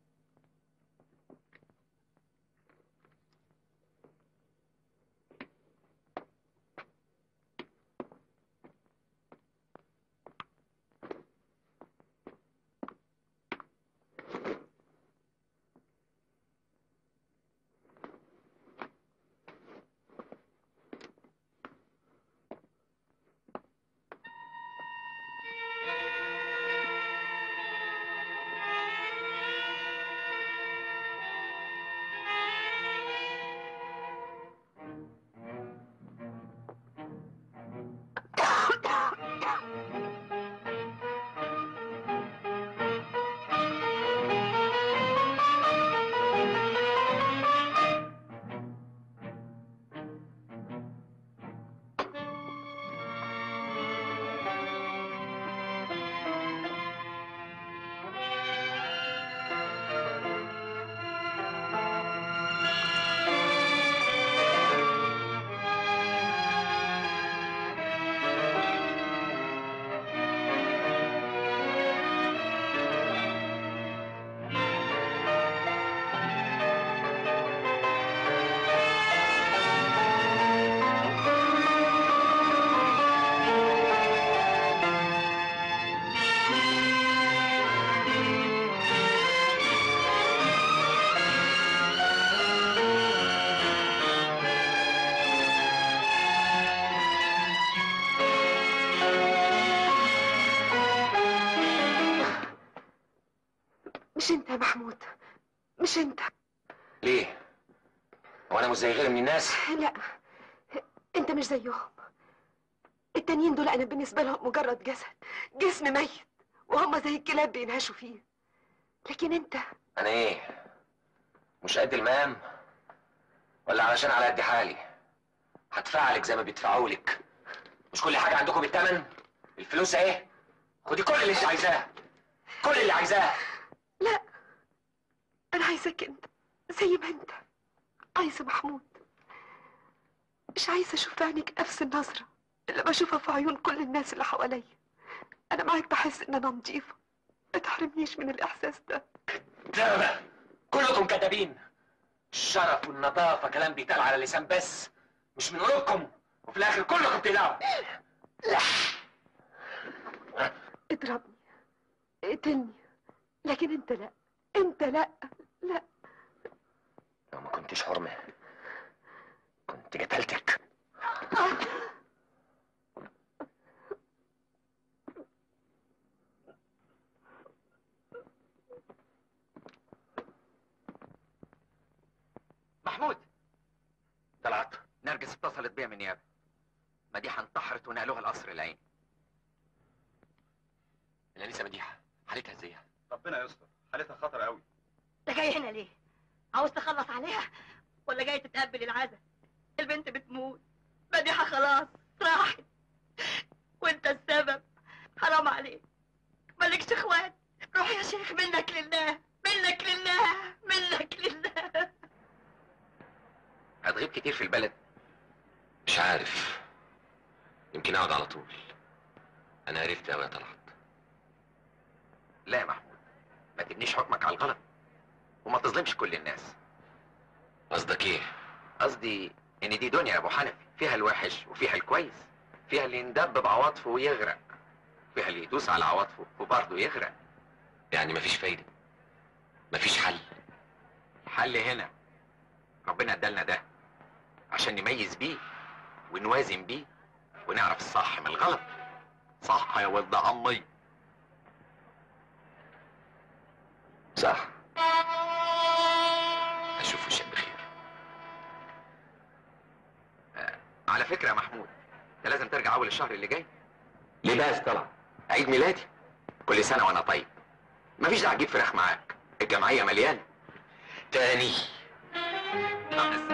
مش انت يا محمود، مش انت. ليه؟ هو انا مش زي غيري من الناس؟ لا، انت مش زيهم. التانيين دول انا بالنسبه لهم مجرد جسد، جسم ميت، وهم زي الكلاب بينهشوا فيه. لكن انت انا ايه؟ مش قد المقام؟ ولا علشان على قد حالي هدفعلك زي ما بيدفعولك؟ مش كل حاجه عندكم بالثمن؟ الفلوس اهي، خدي كل اللي انت عايزاه، كل اللي عايزاه. لا، انا عايزك انت زي ما انت. عايزه محمود، مش عايزه اشوف في عينيك نفس النظره اللي بشوفها في عيون كل الناس اللي حواليا. انا معاك بحس ان انا نظيفه، ما تحرمنيش من الاحساس ده. كذابة، كلكم كذابين. الشرف والنظافه كلام بيتقال على اللسان بس، مش من قلوبكم، وفي الاخر كلكم بتلعبوا. لا، اضربني، اقتلني، لكن انت لا، انت لا، لا. لو ما كنتش حرمه كنت قتلتك. محمود، طلعت. نرجس اتصلت بيا من نيابه. مديحه انتحرت ونقلوها القصر العيني. الانسه مديحه حالتها ازاي؟ ربنا يستر، حالتها خطر قوي. انت جاي هنا ليه؟ عاوز تخلص عليها ولا جاي تتقبل العزا؟ البنت بتموت، مديحه خلاص راحت، وانت السبب. حرام عليك، مالكش اخوات. روح يا شيخ، منك لله، منك لله، منك لله. هتغيب كتير في البلد؟ مش عارف، يمكن ممكن اقعد على طول. انا عرفت قوي يا طلعت. لا يا محمود، ما تبنيش حكمك على الغلط وما تظلمش كل الناس. قصدك ايه؟ قصدي ان دي دنيا يا ابو حنفي، فيها الوحش وفيها الكويس، فيها اللي يندب بعواطفه ويغرق، فيها اللي يدوس على عواطفه وبرضه يغرق. يعني مفيش فايده؟ مفيش حل؟ الحل هنا ربنا ادالنا ده عشان نميز بيه ونوازن بيه ونعرف الصح من الغلط. صح يا ولد عمي؟ صح. اشوف وشك بخير. على فكره يا محمود، انت لازم ترجع اول الشهر اللي جاي. ليه بقى يا طلعت؟ عيد ميلادي. كل سنه وانا طيب. مفيش داعي تجيب فراخ معاك، الجمعيه مليانه. تاني؟ طب